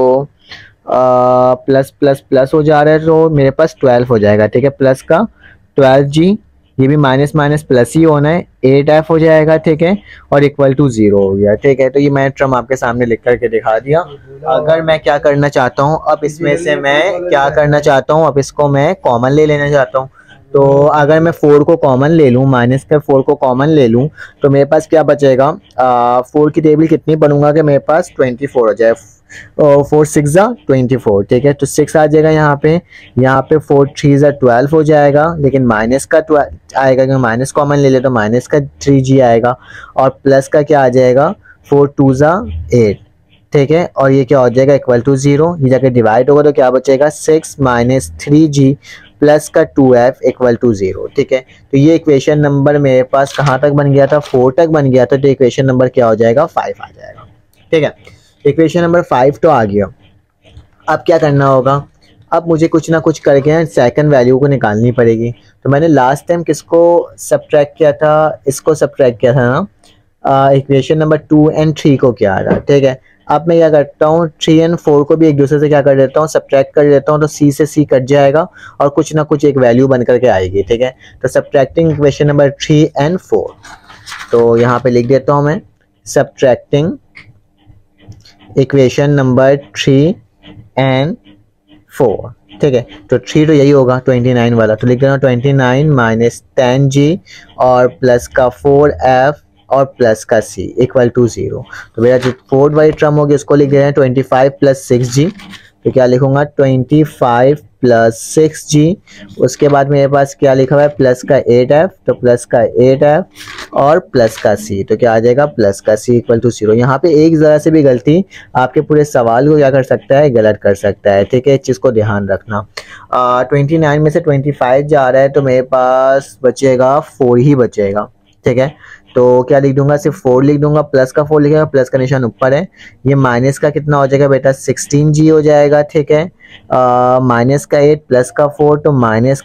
प्लस प्लस प्लस हो जा रहा है, तो मेरे पास 12 हो जाएगा। ठीक है, प्लस का 12g, ये भी माइनस माइनस प्लस ही होना है, 8f हो जाएगा। ठीक है, और इक्वल टू 0 हो गया। ठीक है, तो ये मैं टर्म आपके सामने लिख करके दिखा दिया। अगर मैं क्या करना चाहता हूँ, अब इसमें से मैं क्या करना चाहता हूँ, अब इसको मैं कॉमन ले लेना चाहता हूँ। तो अगर मैं 4 को कॉमन ले लूँ, माइनस का 4 को कॉमन ले लूँ, तो मेरे पास क्या बचेगा, 4 की टेबल कितनी बनूंगा कि मेरे पास 24 हो जाए, 4 6 जा 24। ठीक है, तो 6 आ जाएगा यहाँ पे 4 3 जा 12 हो जाएगा, लेकिन माइनस का 12 आएगा, क्योंकि माइनस कॉमन ले ले तो माइनस का 3g आएगा, और प्लस का क्या आ जाएगा, 4 2 जा 8। ठीक है, और ये क्या हो जाएगा, इक्वल टू 0। ये जाके डिवाइड होगा तो क्या बचेगा, 6 माइनस 3g प्लस का 2f इक्वल टू 0। ठीक है, तो ये इक्वेशन नंबर मेरे पास कहाँ तक बन गया था, 4 तक बन गया था, तो इक्वेशन नंबर क्या हो जाएगा, 5 आ जाएगा। ठीक है, इक्वेशन नंबर 5 तो आ गया। अब क्या करना होगा, अब मुझे कुछ ना कुछ करके सेकंड वैल्यू को निकालनी पड़ेगी। तो मैंने लास्ट टाइम किसको सब्ट्रैक्ट किया था, इसको सब्ट्रैक्ट किया था ना, इक्वेशन नंबर 2 एंड 3 को किया था। ठीक है, अब मैं क्या करता हूँ, 3 एंड 4 को भी एक दूसरे से क्या कर देता हूँ, सब्ट्रैक्ट कर देता हूँ, तो c से c कट जाएगा और कुछ ना कुछ एक वैल्यू बन करके आएगी। ठीक है, तो सब्ट्रैक्टिंग इक्वेशन नंबर 3 एंड 4, तो यहाँ पे लिख देता हूँ मैं सब्ट्रैक्टिंग इक्वेशन नंबर 3 एंड 4। ठीक है, तो 3 तो यही होगा 29 वाला, तो लिख देना 29 माइनस 10g और प्लस का 4f और प्लस का c इक्वल टू 0। तो मेरा जो 4th वाली टर्म होगी उसको लिख देना 25 प्लस 6g, तो क्या लिखूंगा 25 प्लस 6g। उसके बाद मेरे पास क्या लिखा हुआ है, प्लस का 8f, तो प्लस का 8f और प्लस का c, तो क्या आ जाएगा, प्लस का c इक्वल टू 0। यहाँ पे एक ज़रा से भी गलती आपके पूरे सवाल को क्या कर सकता है, गलत कर सकता है। ठीक है, इस चीज़ को ध्यान रखना। 29 में से 25 जा रहा है, तो मेरे पास बचेगा 4 ही बचेगा। ठीक है, तो क्या लिख दूंगा, सिर्फ 4 लिख दूंगा, प्लस का 4 लिखेगा, प्लस का निशान ऊपर है। ये माइनस का कितना हो जाएगा बेटा, 16g हो जाएगा। ठीक है, माइनस का 8 प्लस का 4, तो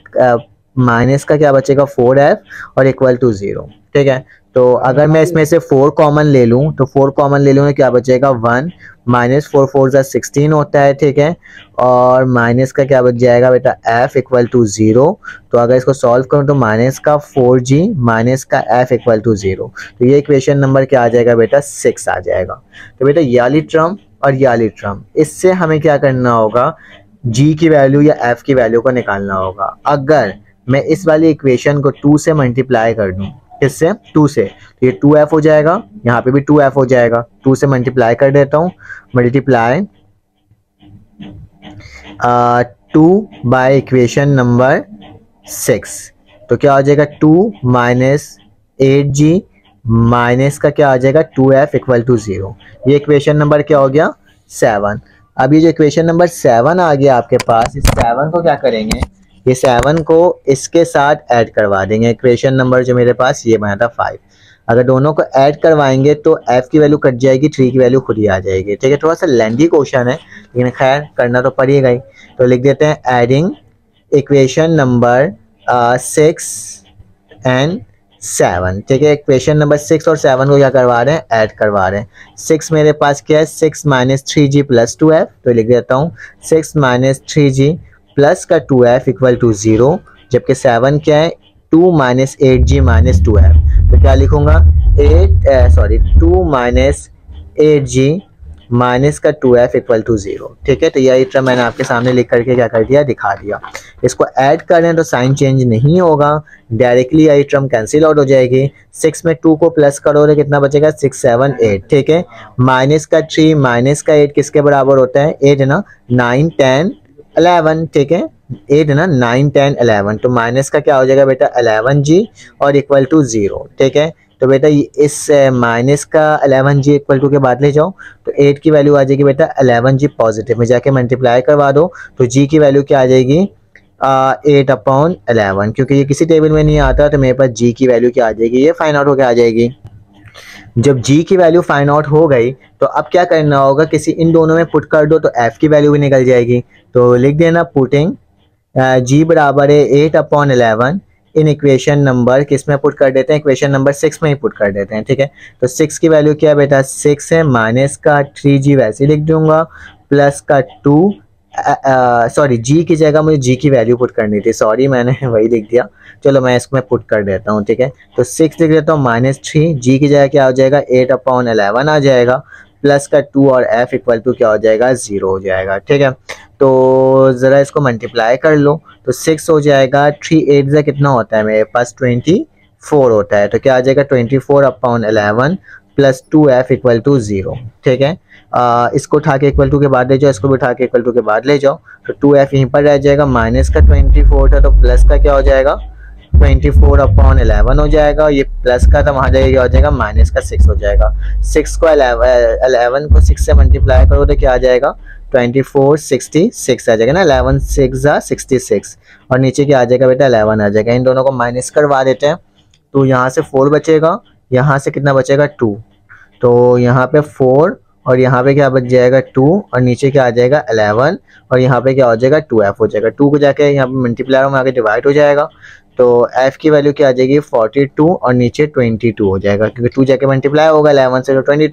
माइनस का क्या बचेगा, 4f और इक्वल टू 0। ठीक है, तो अगर मैं इसमें से 4 कॉमन ले लूँ, तो 4 कॉमन ले लूँ क्या बचेगा, 1 माइनस 4 4 जा 16 होता है। ठीक है, और माइनस का क्या बच जाएगा बेटा, f इक्वल टू 0। तो अगर इसको सॉल्व करूँ तो माइनस का 4g माइनस का f इक्वल टू 0, तो ये इक्वेशन नंबर क्या आ जाएगा बेटा, 6 आ जाएगा। तो बेटा ये वाली टर्म और ये वाली टर्म, इससे हमें क्या करना होगा, g की वैल्यू या f की वैल्यू को निकालना होगा। अगर मैं इस वाली इक्वेशन को 2 से मल्टीप्लाई कर दूं, किससे, 2 से, तो ये 2f हो जाएगा, यहाँ पे भी 2f हो जाएगा। 2 से मल्टीप्लाई कर देता हूँ, मल्टीप्लाई 2 बाय इक्वेशन नंबर 6, तो क्या हो जाएगा, 2 माइनस 8g माइनस का क्या आ जाएगा, 2f इक्वल टू 0। ये इक्वेशन नंबर क्या हो गया, 7। अब ये जो इक्वेशन नंबर 7 आ गया आपके पास, इस 7 को क्या करेंगे, ये 7 को इसके साथ ऐड करवा देंगे। इक्वेशन नंबर जो मेरे पास ये बना था 5, अगर दोनों को ऐड करवाएंगे तो f की वैल्यू कट जाएगी, 3 की वैल्यू खुद ही आ जाएगी। ठीक है, थोड़ा सा लेंथी क्वेश्चन है लेकिन खैर करना तो पड़ेगा ही। तो लिख देते हैं एडिंग इक्वेशन नंबर 6 एंड 7। ठीक है, इक्वेशन नंबर 6 और 7 को क्या करवा रहे हैं, ऐड करवा रहे हैं। 6 मेरे पास क्या है, 6 माइनस 3g प्लस 2f, तो लिख देता हूँ 6 माइनस 3g प्लस का 2f इक्वल टू 0, जबकि 7 क्या है 2 माइनस 8g माइनस 2f, तो क्या लिखूंगा 2 माइनस 8g माइनस का 2f इक्वल टू 0। ठीक है, तो यही टर्म मैंने आपके सामने लिख करके क्या कर दिया, दिखा दिया। इसको ऐड करें तो साइन चेंज नहीं होगा, डायरेक्टली यही टर्म कैंसिल आउट हो जाएगी। 6 में 2 को प्लस करो तो कितना बचेगा, 6 7 8। ठीक है, माइनस का 3 माइनस का 8 किसके बराबर होता है, 8 है ना, 9 10 11। ठीक है, 8 है ना, 9 10 11, तो माइनस का क्या हो जाएगा बेटा 11g और इक्वल टू 0। ठीक है, तो बेटा इस माइनस का 11g इक्वल टू के बाद ले जाओ तो 8 की वैल्यू आ जाएगी बेटा 11g पॉजिटिव में जाके मल्टीप्लाई करवा दो तो g की वैल्यू क्या आ जाएगी 8/11, क्योंकि ये किसी टेबल में नहीं आता तो मेरे पास g की वैल्यू क्या आ जाएगी, ये फाइंड आउट होकर आ जाएगी। जब g की वैल्यू फाइंड आउट हो गई तो अब क्या करना होगा, किसी इन दोनों में पुट कर दो तो f की वैल्यू भी निकल जाएगी। तो लिख देना पुटिंग g बराबर है 8/11 इन इक्वेशन नंबर किस में पुट कर देते हैं, इक्वेशन नंबर 6 में ही पुट कर देते हैं। ठीक है, तो 6 की वैल्यू क्या है बेटा 6 है, माइनस का 3g वैसे लिख दूंगा, प्लस का 2 सॉरी g की जगह मुझे g की वैल्यू पुट करनी थी, सॉरी मैंने वही लिख दिया, चलो मैं इसमें पुट कर देता हूँ। ठीक है, तो 6 लिख देता हूँ माइनस 3, g की जगह क्या हो जाएगा 8/11 आ जाएगा, प्लस का 2 और f इक्वल टू क्या हो जाएगा 0 हो जाएगा। ठीक है, तो ज़रा इसको मल्टीप्लाई कर लो तो 6 हो जाएगा, 3 8 से कितना होता है मेरे पास 24 होता है, तो क्या आ जाएगा 24/11 प्लस 2f इक्वल टू 0। ठीक है, इसको उठा के इक्वल टू के बाद ले जाओ, इसको भी उठा के इक्वल टू के बाद ले जाओ, तो 2f यहीं पर रह जाएगा, माइनस का 24 था तो प्लस का क्या हो जाएगा 24/11 हो जाएगा, ये प्लस का तो वहाँ जाएगा हो जाएगा माइनस का 6 हो जाएगा। 6 को 11 को 6 से मल्टीप्लाई करो तो क्या आ जाएगा 24 66 आ जाएगा ना, 11 6 66 और नीचे क्या आ जाएगा बेटा 11 आ जाएगा। इन दोनों को माइनस करवा देते हैं तो यहाँ से 4 बचेगा, यहाँ से कितना बचेगा 2, तो यहाँ पे 4 और यहाँ पे क्या बच जाएगा 2 और नीचे क्या आ जाएगा 11 और यहाँ पे क्या हो जाएगा 2f हो जाएगा, 2 को जाके यहाँ पे मल्टीप्लाई में आगे डिवाइड हो जाएगा तो f की वैल्यू क्या आ जाएगी 42 और नीचे 22 हो जाएगा, क्योंकि 2 जाके मल्टीप्लाई होगा 11 से तो 22,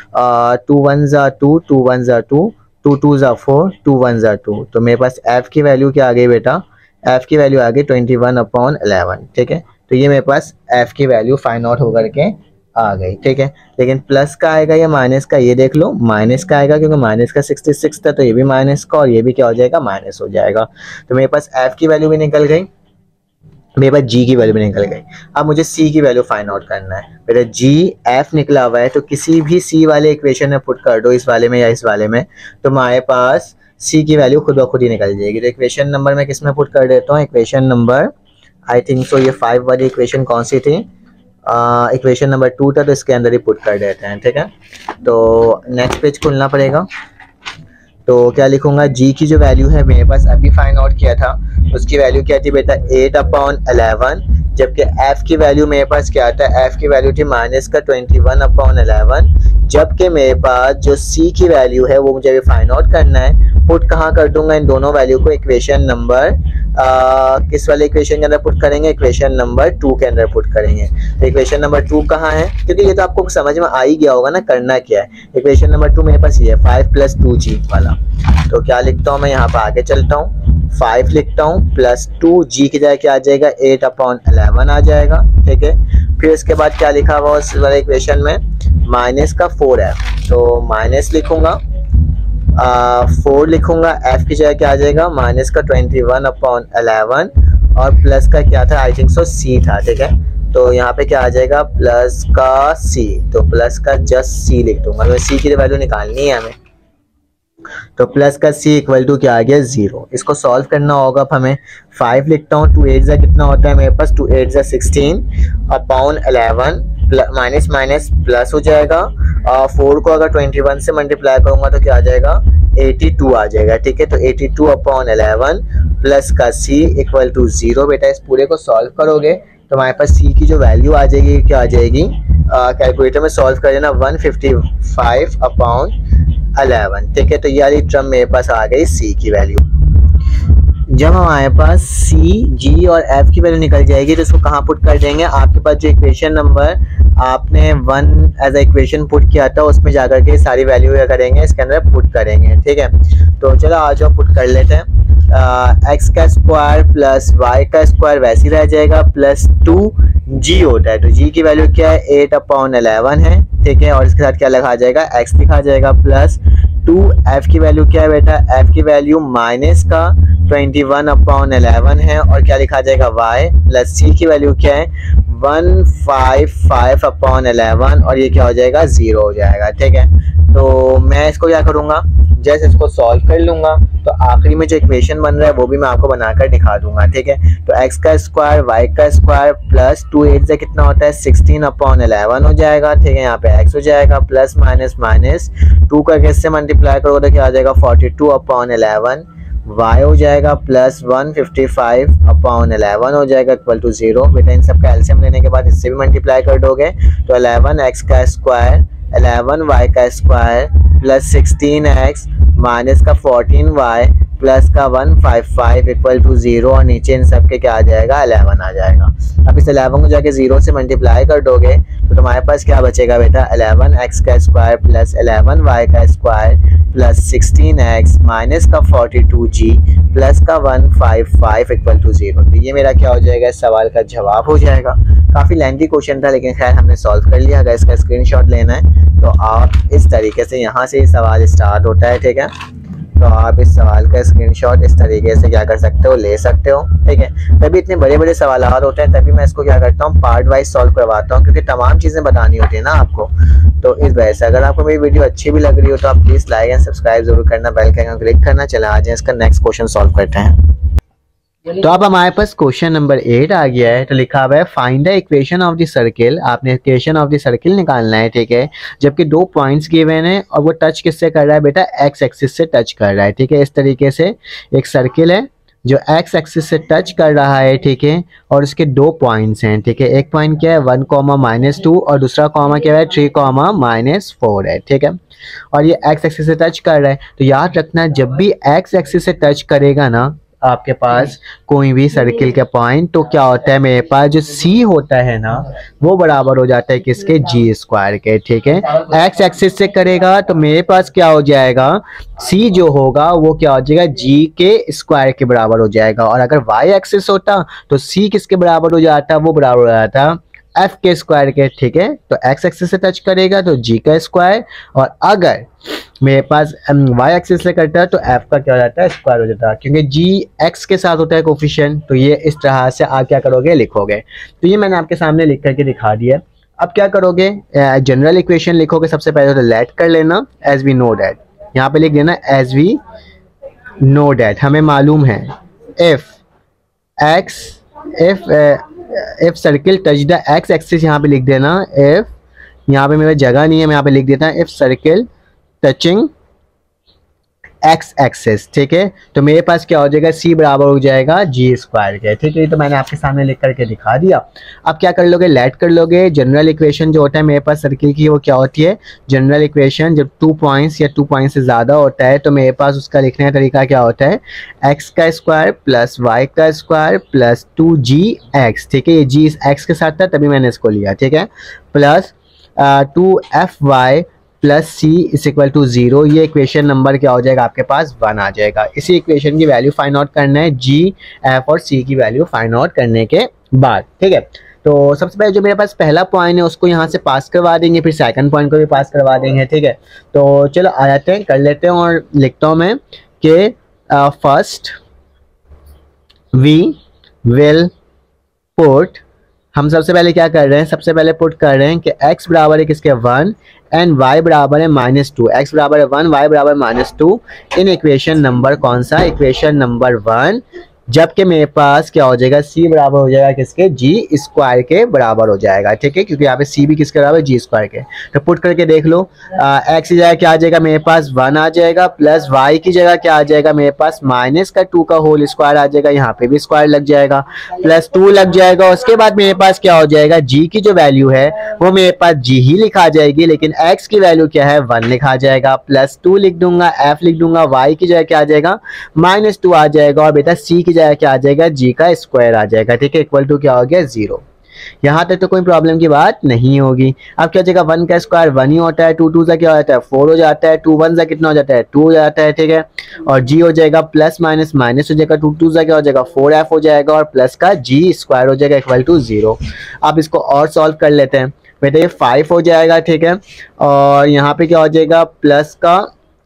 2 1 ज़ा 2, 2 1 ज़ा 2, 2 2 ज़ा 4, 2 1 ज़ा 2, तो मेरे पास f की वैल्यू क्या आ गई बेटा, f की वैल्यू आ गई 21/11। ठीक है, तो ये मेरे पास f की वैल्यू फाइंड आउट होकर के आ गई। ठीक है, लेकिन प्लस का आएगा या माइनस का, ये देख लो माइनस का आएगा क्योंकि माइनस का 66 था तो ये भी माइनस का और ये भी क्या हो जाएगा माइनस हो जाएगा, तो मेरे पास f की वैल्यू भी निकल गई, मेरे पास g की वैल्यू भी निकल गई। अब मुझे c की वैल्यू फाइंड आउट करना है, मेरा g f निकला हुआ है तो किसी भी c वाले इक्वेशन में पुट कर दो, इस वाले में या इस वाले में, तो हमारे पास c की वैल्यू खुद ब खुद ही निकल जाएगी। तो इक्वेशन नंबर मैं किस में पुट कर देता हूँ, equation number I think so ये 5 वाली इक्वेशन कौन सी थी, इक्वेशन नंबर 2 था तो इसके अंदर ही पुट कर देते हैं। ठीक है, तो नेक्स्ट पेज खुलना पड़ेगा, तो क्या लिखूंगा g की जो वैल्यू है मेरे पास अभी फाइंड आउट किया था उसकी वैल्यू क्या थी बेटा 8/11, जबकि f की वैल्यू मेरे पास क्या था, f की वैल्यू थी माइनस का 21/11, जबकि मेरे पास जो c की वैल्यू है वो मुझे अभी फाइंड आउट करना है। पुट कहाँ कर दूंगा इन दोनों वैल्यू को, इक्वेशन नंबर किस वाले इक्वेशन के अंदर पुट करेंगे, इक्वेशन नंबर 2 के अंदर पुट करेंगे। तो इक्वेशन नंबर 2 कहाँ है, क्योंकि ये तो आपको समझ में आ ही गया होगा ना करना क्या है। इक्वेशन नंबर 2 मेरे पास ये है 5 + 2g वाला, तो क्या लिखता हूँ मैं यहाँ पर आगे चलता हूँ, 5 लिखता हूँ प्लस 2g की जगह क्या आ जाएगा 8/11 आ जाएगा। ठीक है, फिर इसके बाद क्या लिखा हुआ उस वाले इक्वेशन में माइनस का 4f, तो माइनस लिखूंगा 4 लिखूंगा, f की जगह क्या आ जाएगा माइनस का 21/11 और प्लस का क्या था आई थिंक सो c था। ठीक है, तो यहाँ पे क्या आ जाएगा प्लस का c, तो प्लस का जस्ट c लिख दूंगा, तो c की वैल्यू निकालनी है हमें, तो प्लस का c इक्वल टू क्या आ गया 0। इसको सॉल्व करना होगा अब हमें, 5 लिखता हूँ 2 8 ज़ा कितना होता है मेरे पास 2 8 ज़ा 16/11 माइनस माइनस प्लस हो जाएगा, 4 को अगर 21 से मल्टीप्लाई करूंगा तो क्या आ जाएगा 82 आ जाएगा। ठीक है, तो 82/11 प्लस का सी इक्वल टू 0। बेटा इस पूरे को सॉल्व करोगे तो हमारे पास सी की जो वैल्यू आ जाएगी क्या आ जाएगी, कैलकुलेटर में सॉल्व कर देना 155/11। ठीक है, तो ये वाली टर्म मेरे पास आ गई सी की वैल्यू। जब हमारे पास सी, जी और एफ की वैल्यू निकल जाएगी तो इसको कहाँ पुट कर देंगे, आपके पास जो इक्वेशन नंबर आपने 1 एज अ इक्वेशन पुट किया था उसमें जाकर के सारी वैल्यू क्या करेंगे, इसके अंदर पुट करेंगे। ठीक है, तो चलो आज हम पुट कर लेते हैं। एक्स का स्क्वायर प्लस वाई का स्क्वायर वैसे ही रह जाएगा, प्लस 2g होता है, तो g की वैल्यू क्या है 8/11 है। ठीक है, और इसके साथ क्या लिखा जाएगा, x लिखा जाएगा, प्लस 2f की वैल्यू क्या है बेटा, f की वैल्यू माइनस का 21/11 है, और क्या लिखा जाएगा y, प्लस c की वैल्यू क्या है 155/11, और ये क्या हो जाएगा 0 हो जाएगा। ठीक है, तो मैं इसको क्या करूँगा, जैसे इसको सॉल्व कर लूँगा तो आखिरी में जो इक्वेशन बन रहा है वो भी मैं आपको बनाकर दिखा दूंगा। ठीक है, तो x का स्क्वायर y का स्क्वायर प्लस 2 8 से कितना होता है 16/11 हो जाएगा। ठीक है, यहाँ पे x हो जाएगा, प्लस माइनस माइनस 2 करके इससे मल्टीप्लाई करोगे तो क्या आ जाएगा 42/11, y हो जाएगा प्लस 155/11 हो जाएगा इक्वल टू 0। बेटा इन सब का एलसीएम लेने के बाद इससे भी मल्टीप्लाई कर दोगे तो 11x का स्क्वायर 11y का स्क्वायर प्लस 16x माइनस का 14y प्लस का 155 इक्वल टू 0, और नीचे इन सब के क्या आ जाएगा 11 आ जाएगा। अब इस 11 को जाके 0 से मल्टीप्लाई कर दोगे तो तुम्हारे पास क्या बचेगा बेटा 11x का स्क्वायर प्लस 11y का स्क्वायर प्लस 16x माइनस का 42g प्लस का 155 इक्वल टू 0। तो ये मेरा क्या हो जाएगा, इस सवाल का जवाब हो जाएगा। काफ़ी लेंथी क्वेश्चन था लेकिन खैर हमने सॉल्व कर लिया। अगर इसका स्क्रीनशॉट लेना है तो आप इस तरीके से, यहाँ से सवाल स्टार्ट होता है। ठीक है, तो आप इस सवाल का स्क्रीनशॉट इस तरीके से क्या कर सकते हो, ले सकते हो। ठीक है, तभी इतने बड़े बड़े सवाल होते हैं, तभी मैं इसको क्या करता हूँ पार्ट वाइज सॉल्व करवाता हूँ, क्योंकि तमाम चीज़ें बतानी होती है ना आपको। तो इस वजह से अगर आपको मेरी वीडियो अच्छी भी लग रही हो तो आप प्लीज़ लाइक एंड सब्सक्राइब जरूर करना, बेल का आइकन क्लिक करना। चला आ जाए इसका नेक्स्ट क्वेश्चन सॉल्व करते हैं। तो अब हमारे पास क्वेश्चन नंबर 8 आ गया है। तो लिखा हुआ है find the equation of the circle. आपने इक्वेशन ऑफ द सर्किल निकालना है। ठीक है, जबकि 2 पॉइंट्स गिवन है और वो टच किससे कर रहा है बेटा, एक्स एक्सिस से टच कर रहा है। ठीक है, इस तरीके से एक सर्किल है जो एक्स एक्सिस से टच कर रहा है। ठीक है, और उसके 2 पॉइंट्स हैं। ठीक है, एक पॉइंट क्या है 1, -2 और दूसरा कॉमा क्या है 3, -4 है। ठीक है, और ये एक्स एक्सिस से टच कर रहा है। तो याद रखना जब भी एक्स एक्सिस से टच करेगा ना आपके पास कोई भी सर्किल के पॉइंट, तो क्या होता है मेरे पास जो C होता है ना वो बराबर हो जाता है किसके, जी स्क्वायर के। ठीक है, एक्स एक्सिस से करेगा तो मेरे पास क्या हो जाएगा, C जो होगा वो क्या हो जाएगा जी के स्क्वायर के बराबर हो जाएगा। और अगर वाई एक्सिस होता तो C किसके बराबर हो जाता, वो बराबर हो जाता एफ के स्क्वायर के। ठीक है, तो एक्स एक्सिस से टच करेगा तो जी का स्क्वायर, और अगर मेरे पास वाई एक्सिस से करता है तो एफ का क्या हो जाता है स्क्वायर हो जाता है, क्योंकि जी एक्स के साथ होता है कोफिशिएंट। तो ये इस तरह से आप क्या करोगे, लिखोगे। तो ये मैंने आपके सामने लिख करके दिखा दिया। अब क्या करोगे, जनरल इक्वेशन लिखोगे। सबसे पहले तो लेट कर लेना एज वी नो डैट, यहाँ पे लिख देना एज वी नो डैट। हमें मालूम है if circle touch the x axis, यहाँ पे लिख देना इफ, यहाँ पे मेरा जगह नहीं है, मैं यहाँ पे लिख देता हूँ if circle touching x axis. ठीक है, तो मेरे पास क्या हो जाएगा, सी बराबर हो जाएगा जी स्क्वायर के। ठीक है, तो मैंने आपके सामने लिख करके दिखा दिया। अब क्या कर लोगे, लेट कर लोगे। जनरल इक्वेशन जो होता है मेरे पास सर्किल की वो क्या होती है, जनरल इक्वेशन जब 2 पॉइंट्स या 2 पॉइंट से ज़्यादा होता है तो मेरे पास उसका लिखने का तरीका क्या होता है, एक्स का स्क्वायर प्लस वाई का स्क्वायर प्लस 2gx। ठीक है, ये जी एक्स के साथ था तभी मैंने इसको लिया। ठीक है, plus 2fy plus c is equal to 0। ये इक्वेशन नंबर क्या हो जाएगा आपके पास 1 आ जाएगा। इसी इक्वेशन की वैल्यू फाइंड आउट करना है जी, एफ और सी की वैल्यू फाइंड आउट करने के बाद। ठीक है, तो सबसे पहले जो मेरे पास पहला पॉइंट है उसको यहाँ से पास करवा देंगे, फिर सेकंड पॉइंट को भी पास करवा देंगे। ठीक है, तो चलो आ जाते हैं, कर लेते हैं और लिखता हूँ मैं कि फर्स्ट वी विल पुट, हम सबसे पहले क्या कर रहे हैं, सबसे पहले पुट कर रहे हैं कि x बराबर है किसके 1 एंड y बराबर है -2। x बराबर है 1, y बराबर -2 इन इक्वेशन नंबर कौन सा, इक्वेशन नंबर 1 जबकि मेरे पास क्या हो जाएगा, c बराबर हो जाएगा किसके, g स्क्वायर के बराबर हो जाएगा, ठीक है, क्योंकि यहाँ पे c भी किसके बराबर, g स्क्वायर के। तो पुट करके देख लो, x की जगह क्या आ जाएगा मेरे पास 1 आ जाएगा, प्लस y की जगह क्या आ जाएगा मेरे पास माइनस का 2 का होल स्क्वायर आ जाएगा, यहाँ पे भी स्क्वायर लग जाएगा, प्लस 2 लग जाएगा। उसके बाद मेरे पास क्या हो जाएगा, g की जो वैल्यू है वो मेरे पास g ही लिखा जाएगी, लेकिन x की वैल्यू क्या है 1 लिखा जाएगा, प्लस 2 लिख दूंगा, f लिख दूंगा, y की जगह क्या आ जाएगा -2 आ जाएगा, और बेटा c की जगह क्या आ जाएगा, g का स्क्वायर आ जाएगा, ठीक है, इक्वल टू क्या हो गया 0। यहाँ तक तो कोई प्रॉब्लम की बात नहीं होगी। अब क्या हो जाएगा, 1 का स्क्वायर 1 ही होता है, 2 2 सा क्या हो जाता है 4 हो जाता है, 2 1 सा कितना हो जाता है 2 हो जाता है, ठीक है, और g हो जाएगा प्लस माइनस माइनस हो जाएगा, 2 2 सा क्या हो जाएगा 4f हो जाएगा, और प्लस का g स्क्वायर हो जाएगा इक्वल टू 0। अब इसको और सॉल्व कर लेते हैं बेटा, ये 5 हो जाएगा, ठीक है, और यहाँ पे क्या हो जाएगा प्लस का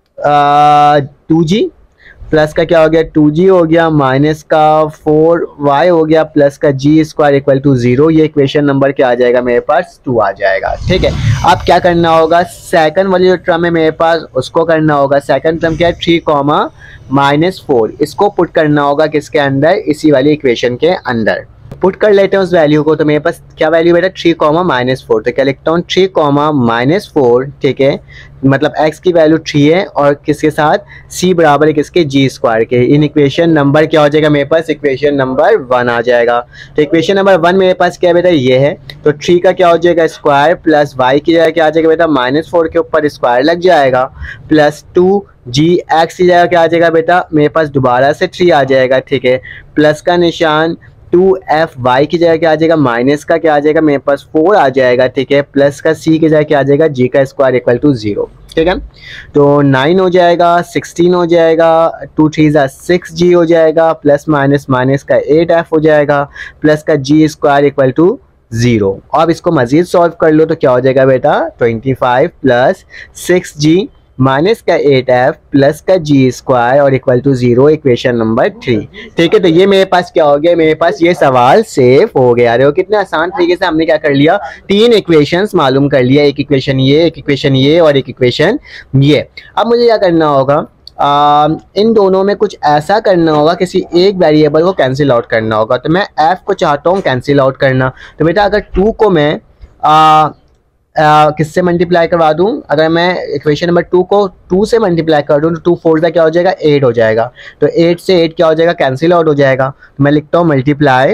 2g, प्लस का क्या हो गया 2g हो गया, माइनस का 4y हो गया, प्लस का g स्क्वायर इक्वल टू 0। ये इक्वेशन नंबर क्या आ जाएगा मेरे पास 2 आ जाएगा, ठीक है। अब क्या करना होगा, सेकंड वाली जो टर्म है मेरे पास उसको करना होगा, सेकंड टर्म क्या है 3, -4, इसको पुट करना होगा किसके अंदर, इसी वाली इक्वेशन के अंदर। पुट कर लेते हैं उस वैल्यू को, तो मेरे पास क्या वैल्यू बेटा 3, तो क्या लिखता हूँ 3, ठीक है, मतलब x की वैल्यू 3 है और किसके साथ c बराबर है किसके, g स्क्वायर के। इन इक्वेशन नंबर क्या हो जाएगा मेरे पास, इक्वेशन नंबर 1 आ जाएगा। तो इक्वेशन नंबर 1 मेरे पास क्या है बेटा, ये है, तो 3 का क्या हो जाएगा स्क्वायर, प्लस y की जगह क्या आ जाएगा बेटा -4 के ऊपर स्क्वायर लग जाएगा, प्लस 2g x की जगह क्या आ जाएगा बेटा मेरे पास दोबारा से 3 आ जाएगा, ठीक है, प्लस का निशान 2f y की जगह क्या आ जाएगा, माइनस का क्या आ जाएगा मेरे पास 4 आ जाएगा, ठीक है, प्लस का c की जगह क्या आ जाएगा g का स्क्वायर इक्वल टू 0, ठीक है। तो 9 हो जाएगा, 16 हो जाएगा, 2 3 6g हो जाएगा, प्लस माइनस माइनस का 8f हो जाएगा, प्लस का g स्क्वायर इक्वल टू 0। अब इसको मजीद सॉल्व कर लो तो क्या हो जाएगा बेटा 25 प्लस 6g माइनस का 8f प्लस का g स्क्वायर और इक्वल टू 0, इक्वेशन नंबर 3, ठीक है। तो ये मेरे पास क्या हो गया, मेरे पास ये सवाल सेफ हो गया। देखो कितने आसान तरीके से हमने क्या कर लिया, 3 इक्वेशंस मालूम कर लिया, एक इक्वेशन ये, एक इक्वेशन ये और एक इक्वेशन ये। अब मुझे क्या करना होगा, इन दोनों में कुछ ऐसा करना होगा, किसी एक वेरिएबल को कैंसिल आउट करना होगा। तो मैं f को चाहता हूँ कैंसिल आउट करना, तो बेटा अगर 2 को मैं किससे मल्टीप्लाई करवा दूं, अगर मैं इक्वेशन नंबर 2 को 2 से मल्टीप्लाई कर दूं तो 2 4 का क्या हो जाएगा 8 हो जाएगा, तो 8 से 8 क्या हो जाएगा कैंसिल आउट हो जाएगा। तो मैं लिखता हूं मल्टीप्लाई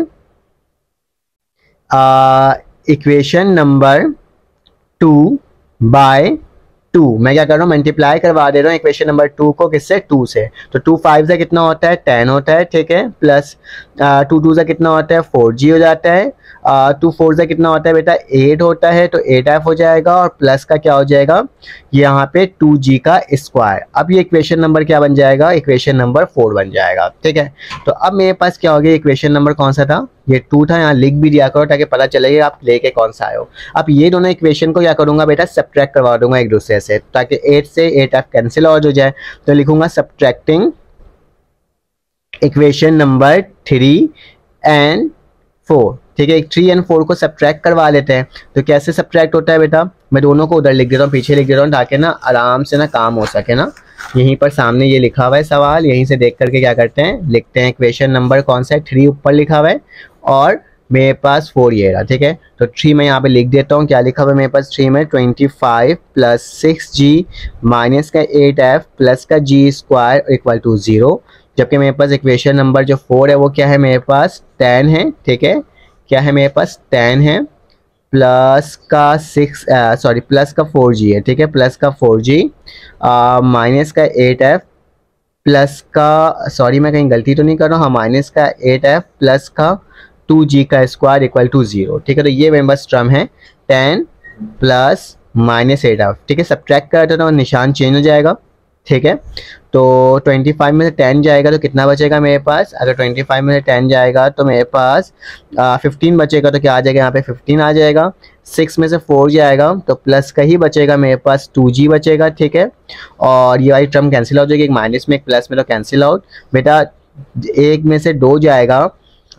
इक्वेशन नंबर 2 बाय 2, मैं क्या कर रहा हूँ मल्टीप्लाई करवा दे रहा हूँ इक्वेशन नंबर 2 को किससे 2 से, तो 2 5 से कितना होता है 10 होता है, ठीक है, प्लस 2 2 से कितना होता है 4g हो जाता है, 2 4 से कितना होता है बेटा 8 होता है, तो 8f हो जाएगा, और प्लस का क्या हो जाएगा यहाँ पे 2g का स्क्वायर। अब ये इक्वेशन नंबर क्या बन जाएगा, इक्वेशन नंबर 4 बन जाएगा, ठीक है। तो अब मेरे पास क्या हो गया, इक्वेशन नंबर कौन सा था, ये 2 था, यहाँ लिख भी दिया करो ताकि पता चले आप लेके कौन सा आए हो। अब ये दोनों इक्वेशन को क्या करूंगा बेटा सब्ट्रैक्ट करवा दूंगा एक दूसरे से, ताकि 8 से 8f कैंसिल आउट हो जाए। तो लिखूंगा सब्ट्रैक्टिंग इक्वेशन नंबर 3 and 4, ठीक है, 3 and 4 को सब्ट्रैक्ट करवा लेते हैं। तो कैसे सब्ट्रैक्ट होता है बेटा, मैं दोनों को उधर लिख देता हूँ, पीछे लिख देता हूँ, ताकि ना आराम से ना काम हो सके ना। यहीं पर सामने ये लिखा हुआ है सवाल, यहीं से देख करके क्या करते हैं लिखते हैं, इक्वेशन नंबर कौन सा है 3 ऊपर लिखा हुआ है और मेरे पास 4 ये रहा, ठीक है। तो 3 मैं यहाँ पे लिख देता हूँ, क्या लिखा हुआ है मेरे पास 3 में 25 प्लस 6g माइनस का 8f प्लस का g स्क्वायर इक्वल टू 0, जबकि मेरे पास इक्वेशन नंबर जो 4 है वो क्या है मेरे पास 10 है, ठीक है, क्या है मेरे पास 10 है, प्लस का 6 प्लस का 4g है, ठीक है, प्लस का 4g माइनस का 8f प्लस का मैं कहीं गलती तो नहीं कर रहा हूँ, हाँ माइनस का 8f प्लस का 2g का स्क्वायर इक्वल टू 0, ठीक है। तो ये मेरे पास टर्म है 10 प्लस माइनस 8f, ठीक है, सब्ट्रैक्ट करते तो निशान चेंज हो जाएगा, ठीक है। तो 25 में से 10 जाएगा तो कितना बचेगा मेरे पास, अगर 25 में से 10 जाएगा तो मेरे पास 15 बचेगा, तो क्या आ जाएगा यहाँ पे 15 आ जाएगा, 6 में से 4 जाएगा तो प्लस का ही बचेगा मेरे पास 2g बचेगा, ठीक है, और ये वाली टर्म कैंसिल हो जाएगी, एक माइनस में एक प्लस में, तो कैंसिल आउट बेटा, 1 में से 2 जाएगा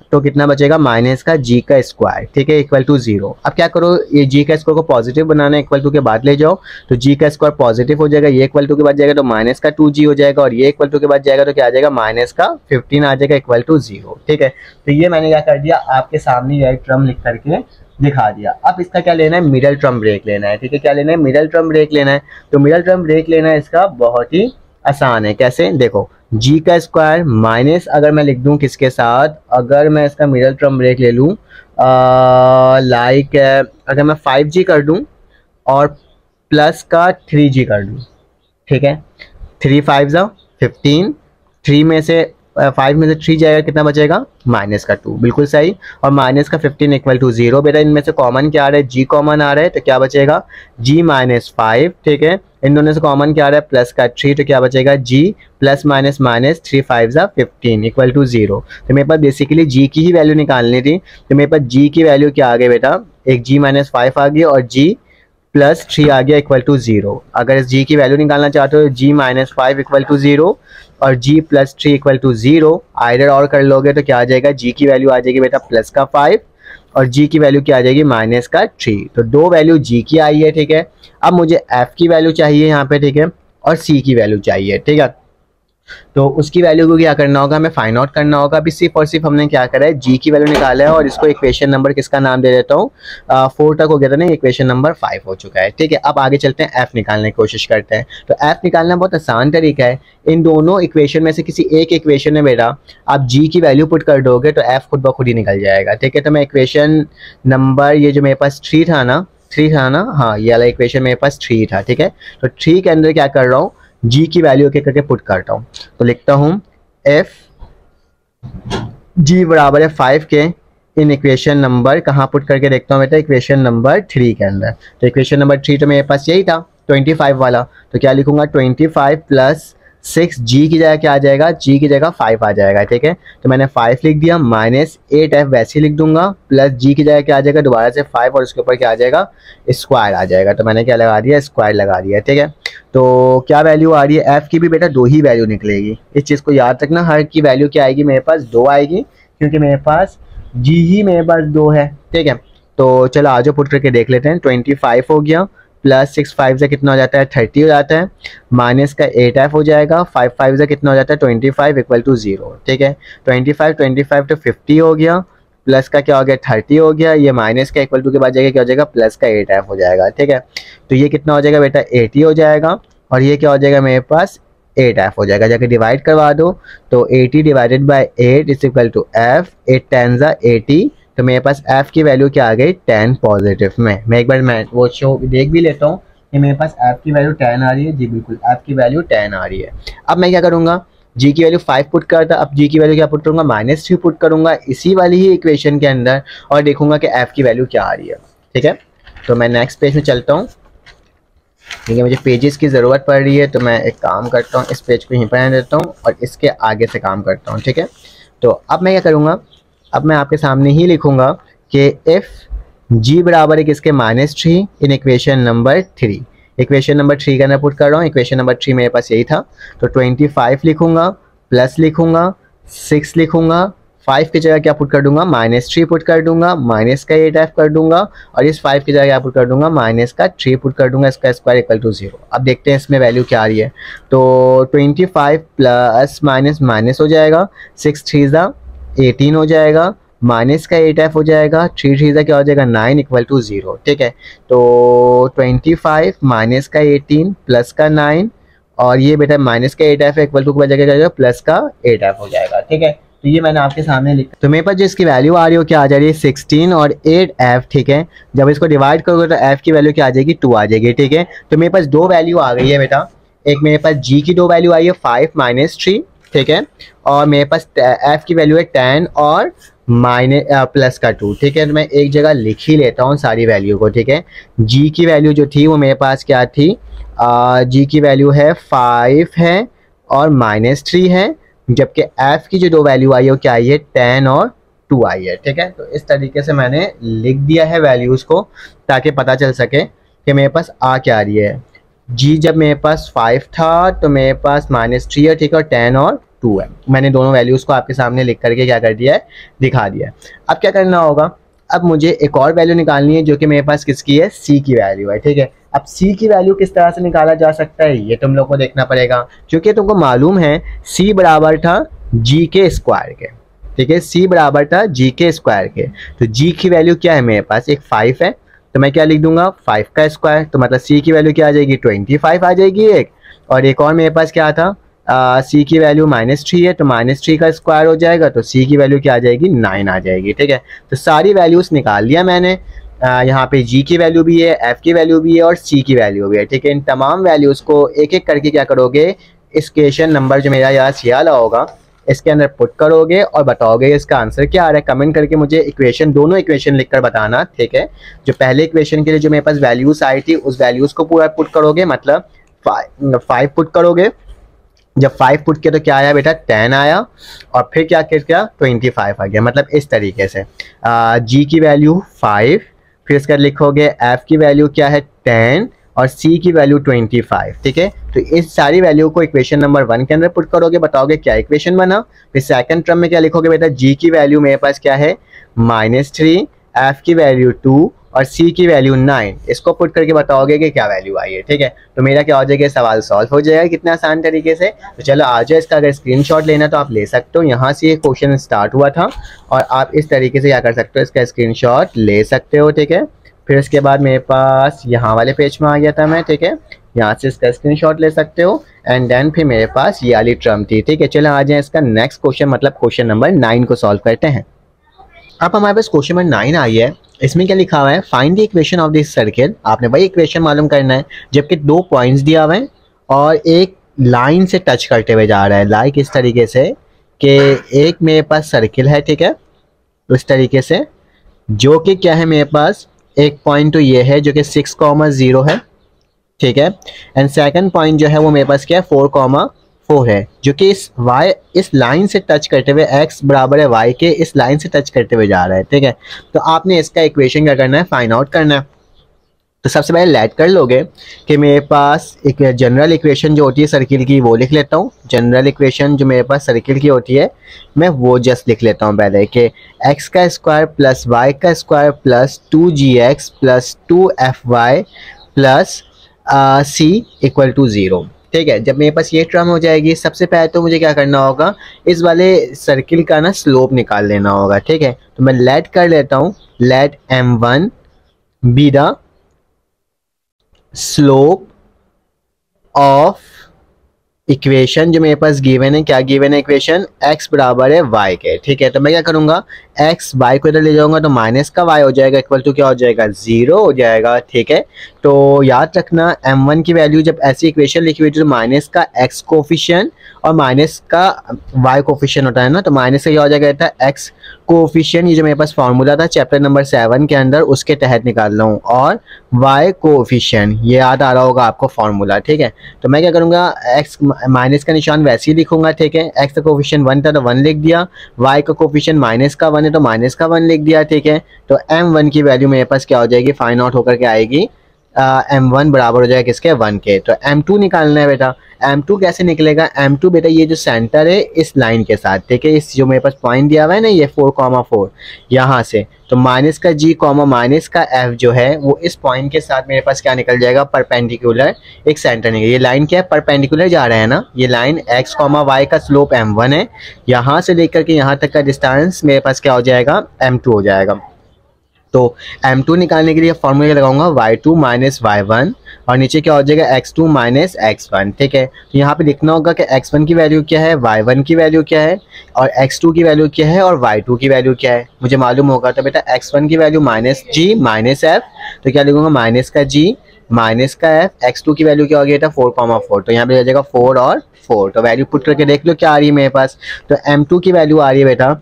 तो कितना बचेगा माइनस का जी का स्क्वायर, ठीक है, इक्वल टू 0। अब क्या करो, ये जी का स्क्वायर को पॉजिटिव बनाना है, इक्वल टू के बाद ले जाओ, तो जी का स्क्वायर पॉजिटिव हो जाएगा, ये इक्वल टू के बाद जाएगा तो माइनस का 2g हो जाएगा, और ये इक्वल टू के बाद जाएगा तो क्या आ जाएगा माइनस का 15 आ जाएगा इक्वल टू 0, ठीक है। तो ये मैंने क्या कर दिया, आपके सामने ये टर्म लिख करके दिखा दिया। अब इसका क्या लेना है, मिडल टर्म ब्रेक लेना है, ठीक है। क्या लेना है, मिडल टर्म ब्रेक लेना है। तो मिडल टर्म ब्रेक लेना है इसका बहुत ही आसान है। कैसे, देखो जी का स्क्वायर माइनस, अगर मैं लिख दूं किसके साथ, अगर मैं इसका मिडल टर्म ब्रेक ले लूं लाइक अगर मैं 5g कर दूं और प्लस का 3g कर दूं, ठीक है, 3 5 जा 15, 3 में से 5 में से 3 जाएगा, कितना बचेगा माइनस का 2, बिल्कुल सही, और माइनस का 15 इक्वल टू 0। बेटा इनमें से कॉमन क्या आ रहा है, जी कॉमन आ रहा है, तो क्या बचेगा जी माइनस 5, ठीक है। इन दोनों से कॉमन क्या आ रहा है, प्लस का 3, तो क्या बचेगा जी प्लस माइनस माइनस 3 5 जा 15 इक्वल टू 0। तो मेरे पास बेसिकली जी की ही वैल्यू निकालनी थी, तो मेरे पास जी की वैल्यू क्या आ गई बेटा, एक जी माइनस 5 आ गई और जी प्लस 3 आ गया इक्वल टू 0। अगर इस g की वैल्यू निकालना चाहते हो g माइनस 5 इक्वल टू 0 और g प्लस 3 इक्वल टू 0, आइडर और कर लोगे तो क्या आ जाएगा, g की वैल्यू आ जाएगी बेटा प्लस का 5 और g की वैल्यू क्या आ जाएगी माइनस का 3। तो दो वैल्यू g की आई है, ठीक है। अब मुझे f की वैल्यू चाहिए यहाँ पे, ठीक है, और c की वैल्यू चाहिए, ठीक है। तो उसकी वैल्यू को क्या करना होगा, हमें फाइंड आउट करना होगा। अभी सिर्फ और सिर्फ हमने क्या करा है, जी की वैल्यू निकाला है और इसको इक्वेशन नंबर किसका नाम दे देता हूँ, 4 तक हो गया था ना, इक्वेशन नंबर 5 हो चुका है, ठीक है। अब आगे चलते हैं, एफ निकालने की कोशिश करते हैं। तो एफ निकालना बहुत आसान तरीका है, इन दोनों इक्वेशन में से किसी एक इक्वेशन में बेटा आप जी की वैल्यू पुट कर दोगे तो एफ खुद ब खुद ही निकल जाएगा, ठीक है। तो मैं इक्वेशन नंबर, ये जो मेरे पास 3 था ना, हाँ ये वाला इक्वेशन मेरे पास 3 था, ठीक है। तो 3 के अंदर क्या कर रहा हूँ, जी की वैल्यू के करके पुट करता हूँ। तो लिखता हूँ एफ जी बराबर है 5 के, इन इक्वेशन नंबर कहाँ पुट करके देखता हूँ बेटा, इक्वेशन नंबर 3 के अंदर। तो इक्वेशन नंबर 3 तो मेरे पास यही था 25 वाला, तो क्या लिखूंगा 25 प्लस 6, जी की जगह क्या आ जाएगा, जी की जगह 5 आ जाएगा, ठीक है। तो मैंने 5 लिख दिया, माइनस 8f वैसे ही लिख दूंगा, प्लस जी की जगह क्या आ जाएगा दोबारा से 5 और उसके ऊपर क्या आ जाएगा स्क्वायर आ जाएगा। तो मैंने क्या लगा दिया, स्क्वायर लगा दिया, ठीक है। तो क्या वैल्यू आ रही है, एफ की भी बेटा 2 ही वैल्यू निकलेगी, इस चीज़ को याद रखना, हर की वैल्यू क्या आएगी मेरे पास 2 आएगी, क्योंकि मेरे पास जी ही मेरे पास 2 है, ठीक है। तो चलो आज पुट करके देख लेते हैं। 25 हो गया, प्लस 6 5 से कितना हो जाता है 30 हो जाता है, माइनस का 8f हो जाएगा, 5 5 से कितना हो जाता है 25 इक्वल टू 0, ठीक है। 25 तो 50 हो गया, प्लस का क्या हो गया 30 हो गया, ये माइनस का इक्वल टू के बाद जाएगा क्या हो जाएगा प्लस का 8f हो जाएगा, ठीक है। तो ये कितना हो जाएगा बेटा 80 हो जाएगा, और ये क्या हो जाएगा मेरे पास 8f हो जाएगा। जाके डिवाइड करवा दो, तो 80 divided by 8 is equal to f, 8 10 जा 80, तो मेरे पास f की वैल्यू क्या आ गई 10 पॉजिटिव में। मैं एक बार मैं वो शो देख भी लेता हूँ कि मेरे पास f की वैल्यू 10 आ रही है, जी बिल्कुल f की वैल्यू 10 आ रही है। अब मैं क्या करूँगा, g की वैल्यू 5 पुट करता, अब g की वैल्यू क्या पुट करूँगा -3 पुट करूँगा इसी वाली ही इक्वेशन के अंदर, और देखूंगा कि f की वैल्यू क्या आ रही है, ठीक है। तो मैं नेक्स्ट पेज में चलता हूँ, ठीक है। मुझे पेजेस की ज़रूरत पड़ रही है, तो मैं एक काम करता हूँ, इस पेज को यहीं पर रहने देता हूँ और इसके आगे से काम करता हूँ, ठीक है। तो अब मैं क्या करूँगा, अब मैं आपके सामने ही लिखूँगा कि इफ़ जी बराबर है किसके -3 in equation number 3, equation number 3 का अंदर पुट कर रहा हूँ, इक्वेशन नंबर 3 मेरे पास यही था। तो 25 लिखूँगा, प्लस लिखूँगा, 6 लिखूँगा, 5 की जगह क्या पुट कर दूंगा -3 पुट कर दूंगा, माइनस का 8f कर दूंगा, और इस 5 की जगह क्या पुट कर दूंगा माइनस का 3 पुट कर दूंगा, इसका स्क्वायर इक्वल टू 0। अब देखते हैं इसमें वैल्यू क्या आ रही है। तो 25 प्लस माइनस माइनस हो जाएगा, 6 3 जा 18 हो जाएगा, माइनस का 8f हो जाएगा, 3 3 जा क्या हो जाएगा 9 इक्वल टू 0, ठीक है। तो 25 माइनस का 18 प्लस का 9, और ये बेटा माइनस का 8f इक्वल टू क्या जाएगा प्लस का 8f हो जाएगा, ठीक है। तो ये मैंने आपके सामने लिखा। तो मेरे पास जो इसकी वैल्यू आ रही हो क्या आ जा रही है 16 और 8f, ठीक है। जब इसको डिवाइड करोगे तो f की वैल्यू क्या आ जाएगी 2 आ जाएगी, ठीक है। तो मेरे पास 2 वैल्यू आ गई है बेटा, एक मेरे पास g की 2 वैल्यू आई है 5 -3, ठीक है, और मेरे पास f की वैल्यू है 10 और प्लस का 2, ठीक है। तो मैं एक जगह लिख ही लेता हूँ सारी वैल्यू को, ठीक है। g की वैल्यू जो थी वो मेरे पास क्या थी, g की वैल्यू है 5 है और -3 है, जबकि f की जो 2 वैल्यू आई है वो क्या आई है 10 और 2 आई है, ठीक है। तो इस तरीके से मैंने लिख दिया है वैल्यूज़ को, ताकि पता चल सके कि मेरे पास आ क्या आ रही है। g जब मेरे पास 5 था तो मेरे पास -3 है, ठीक है, और 10 और 2 है। मैंने दोनों वैल्यूज़ को आपके सामने लिख करके क्या कर दिया है, दिखा दिया है। अब क्या करना होगा, अब मुझे एक और वैल्यू निकालनी है जो कि मेरे पास किसकी है, c की वैल्यू है। ठीक है, अब c की वैल्यू किस तरह से निकाला जा सकता है ये तुम लोग को देखना पड़ेगा, क्योंकि तुमको मालूम है c बराबर था g के स्क्वायर के। ठीक है, c बराबर था g के स्क्वायर के, तो g की वैल्यू क्या है मेरे पास, एक 5 है, तो मैं क्या लिख दूंगा 5 का स्क्वायर, तो मतलब c की वैल्यू क्या आ जाएगी, 25 आ जाएगी एक। और एक और मेरे पास क्या था, c की वैल्यू -3 है, तो -3 का स्क्वायर हो जाएगा, तो c की वैल्यू क्या आ जाएगी, 9 आ जाएगी। ठीक है, तो सारी वैल्यूज़ निकाल लिया मैंने। यहाँ पे g की वैल्यू भी है, f की वैल्यू भी है और c की वैल्यू भी है। ठीक है, इन तमाम वैल्यूज़ को एक एक करके क्या करोगे, इस क्वेश्चन नंबर जो मेरा यहाँ सियाला होगा इसके अंदर पुट करोगे और बताओगे इसका आंसर क्या आ रहा है। कमेंट करके मुझे इक्वेशन, दोनों इक्वेशन लिखकर बताना। ठीक है, जो पहले इक्वेशन के लिए जो मेरे पास वैल्यूज़ आई थी उस वैल्यूज़ को पूरा पुट करोगे, मतलब 5 पुट करोगे। जब 5 पुट किया तो क्या आया बेटा, 10 आया, और फिर क्या किया, 25 आ गया। मतलब इस तरीके से g की वैल्यू 5, फिर इसका लिखोगे f की वैल्यू क्या है 10 और c की वैल्यू 25। ठीक है, तो इस सारी वैल्यू को इक्वेशन नंबर 1 के अंदर पुट करोगे, बताओगे क्या इक्वेशन बना। फिर सेकंड टर्म में क्या लिखोगे बेटा, g की वैल्यू मेरे पास क्या है -3, f की वैल्यू 2 और c की वैल्यू 9, इसको पुट करके बताओगे कि क्या वैल्यू आई है। ठीक है, तो मेरा क्या हो जाएगा, सवाल सॉल्व हो जाएगा कितना आसान तरीके से। तो चलो आ जाए, इसका अगर स्क्रीनशॉट लेना तो आप ले सकते हो, यहाँ से ये क्वेश्चन स्टार्ट हुआ था और आप इस तरीके से क्या कर सकते हो, इसका स्क्रीनशॉट ले सकते हो। ठीक है, फिर उसके बाद मेरे पास यहाँ वाले पेज में आ गया था मैं। ठीक है, यहाँ से इसका स्क्रीनशॉट ले सकते हो एंड देन फिर मेरे पास ये वाली टर्म थी। ठीक है, चलो आ जाए इसका नेक्स्ट क्वेश्चन, मतलब क्वेश्चन नंबर 9 को सॉल्व करते हैं। अब हमारे पास क्वेश्चन नंबर 9 आई है, इसमें क्या लिखा हुआ है, find the equation of this circle. आपने वही इक्वेशन मालूम करना है, जबकि 2 पॉइंट्स दिया हुआ है और एक लाइन से टच करते हुए जा रहा है, लाइक इस तरीके से कि एक मेरे पास सर्किल है। ठीक है, इस तरीके से, जो कि क्या है मेरे पास, एक पॉइंट तो ये है जो कि 6,0 है। ठीक है, एंड सेकंड पॉइंट जो है वो मेरे पास क्या है 4,4 है, जो कि इस लाइन से टच करते हुए x बराबर है y के, इस लाइन से टच करते हुए जा रहा है। ठीक है, तो आपने इसका इक्वेशन क्या करना है, फाइंड आउट करना है। तो सबसे पहले लेट कर लोगे कि मेरे पास एक जनरल इक्वेशन जो होती है सर्किल की वो लिख लेता हूँ। जनरल इक्वेशन जो मेरे पास सर्किल की होती है मैं वो जस्ट लिख लेता हूँ पहले, कि x का स्क्वायर प्लस y का square plus 2gx plus 2fy plus c equal to 0। ठीक है, जब मेरे पास ये टर्म हो जाएगी, सबसे पहले तो मुझे क्या करना होगा, इस वाले सर्किल का ना स्लोप निकाल लेना होगा। ठीक है, तो मैं लेट कर लेता हूँ, let m1 be the slope of equation जो मेरे पास गिवन है। क्या गिवन है इक्वेशन, x बराबर है y के। ठीक है, तो मैं क्या करूंगा, x y को इधर ले जाऊंगा तो माइनस का y हो जाएगा, इक्वल टू क्या हो जाएगा, 0 हो जाएगा। ठीक है, तो याद रखना m1 की वैल्यू जब ऐसी इक्वेशन लिखी हुई थी तो माइनस का x कोफिशिएंट और माइनस का y कोफिशिएंट होता है ना, तो माइनस से क्या हो जाएगा x कोफिशिएंट, ये जो मेरे पास फॉर्मूला था चैप्टर नंबर 7 के अंदर उसके तहत निकाल रहा हूँ, और y कोफिशिएंट ये याद आ रहा होगा आपको फॉर्मूला। ठीक है, तो मैं क्या करूँगा, x माइनस का निशान वैसे ही लिखूंगा। ठीक है, x का कोफिशिएंट 1 था तो 1 लिख दिया, y का कोफिशिएंट -1 है तो -1 लिख दिया। ठीक है, तो m1 की वैल्यू मेरे पास क्या हो जाएगी, फाइंड आउट होकर के आएगी, m1 बराबर हो जाएगा किसके, 1 के। तो m2 निकालना है बेटा। m2 कैसे निकलेगा, m2 बेटा ये जो सेंटर है इस लाइन के साथ। ठीक है, इस जो मेरे पास पॉइंट दिया हुआ है ना, ये 4,4 यहाँ से, तो माइनस का g माइनस का f जो है वो इस पॉइंट के साथ मेरे पास क्या निकल जाएगा, परपेंडिकुलर एक सेंटर निकल। ये लाइन क्या है, परपेंडिकुलर जा रहा है ना, ये लाइन x y का स्लोप m1 है, यहाँ से लेकर के यहाँ तक का डिस्टेंस मेरे पास क्या हो जाएगा, m2 हो जाएगा। तो m2 निकालने के लिए फॉर्मूला लगाऊंगा y2 माइनस y1 और नीचे क्या हो जाएगा x2 माइनस x1। ठीक है, तो यहाँ पे लिखना होगा कि x1 की वैल्यू क्या है, y1 की वैल्यू क्या है और x2 की वैल्यू क्या है और y2 की वैल्यू क्या है मुझे मालूम होगा। तो बेटा x1 की वैल्यू -g माइनस f, तो क्या लिखूंगा, माइनस का g माइनस का f, x2 की वैल्यू क्या हो गया था 4,4, तो यहाँ पे आ जाएगा 4 और 4। तो वैल्यू पुट करके देख लो क्या आ रही है मेरे पास। तो m2 की वैल्यू आ रही है बेटा,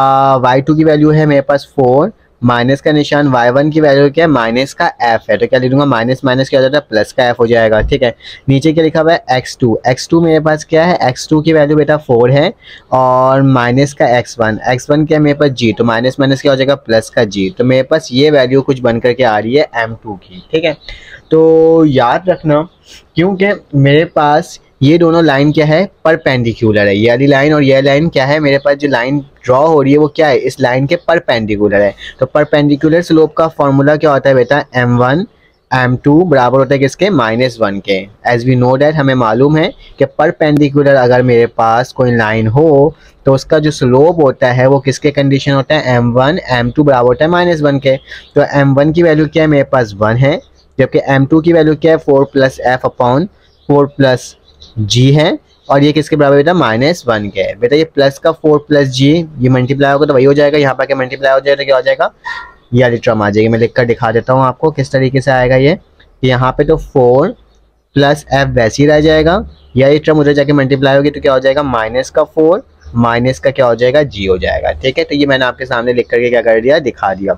y2 की वैल्यू है मेरे पास 4, माइनस का निशान, y1 की वैल्यू क्या है, माइनस का f है, तो क्या लिखूंगा, माइनस माइनस क्या हो जाता है, प्लस का f हो जाएगा। ठीक है, नीचे क्या लिखा हुआ है x2 मेरे पास क्या है, x2 की वैल्यू बेटा 4 है और माइनस का x1 क्या है मेरे पास g, तो माइनस माइनस क्या हो जाएगा, प्लस का g, तो मेरे पास ये वैल्यू कुछ बन करके आ रही है m2 की। ठीक है, तो याद रखना क्योंकि मेरे पास ये दोनों लाइन क्या है, परपेंडिकुलर है। ये वाली लाइन और ये लाइन क्या है, मेरे पास जो लाइन ड्रॉ हो रही है वो क्या है, इस लाइन के परपेंडिकुलर है। तो परपेंडिकुलर स्लोप का फॉर्मूला क्या होता है बेटा, m1 m2 बराबर होता है किसके, -1 के। एज वी नो डैट, हमें मालूम है कि परपेंडिकुलर अगर मेरे पास कोई लाइन हो तो उसका जो स्लोप होता है वो किसके कंडीशन होता है, m1 m2 बराबर होता है -1 के। तो m1 की वैल्यू क्या है, मेरे पास 1 है, जबकि m2 की वैल्यू क्या है, 4 + f अपॉन 4 + g है, और ये किसके बराबर बेटा, -1 के है। बेटा ये प्लस का 4 + g ये मल्टीप्लाई होगा तो वही हो जाएगा, यहाँ पर मल्टीप्लाई हो जाएगा तो क्या हो जाएगा, ये वाली टर्म आ जाएगी। मैं लिख कर दिखा देता हूँ आपको किस तरीके से आएगा ये। यहाँ पे तो 4 + f वैसे ही रह जाएगा, या ये टर्म उधर जाके मल्टीप्लाई होगी तो क्या हो जाएगा, -4 माइनस का क्या हो जाएगा, g हो जाएगा। ठीक है, तो ये मैंने आपके सामने लिख करके क्या कर दिया, दिखा दिया।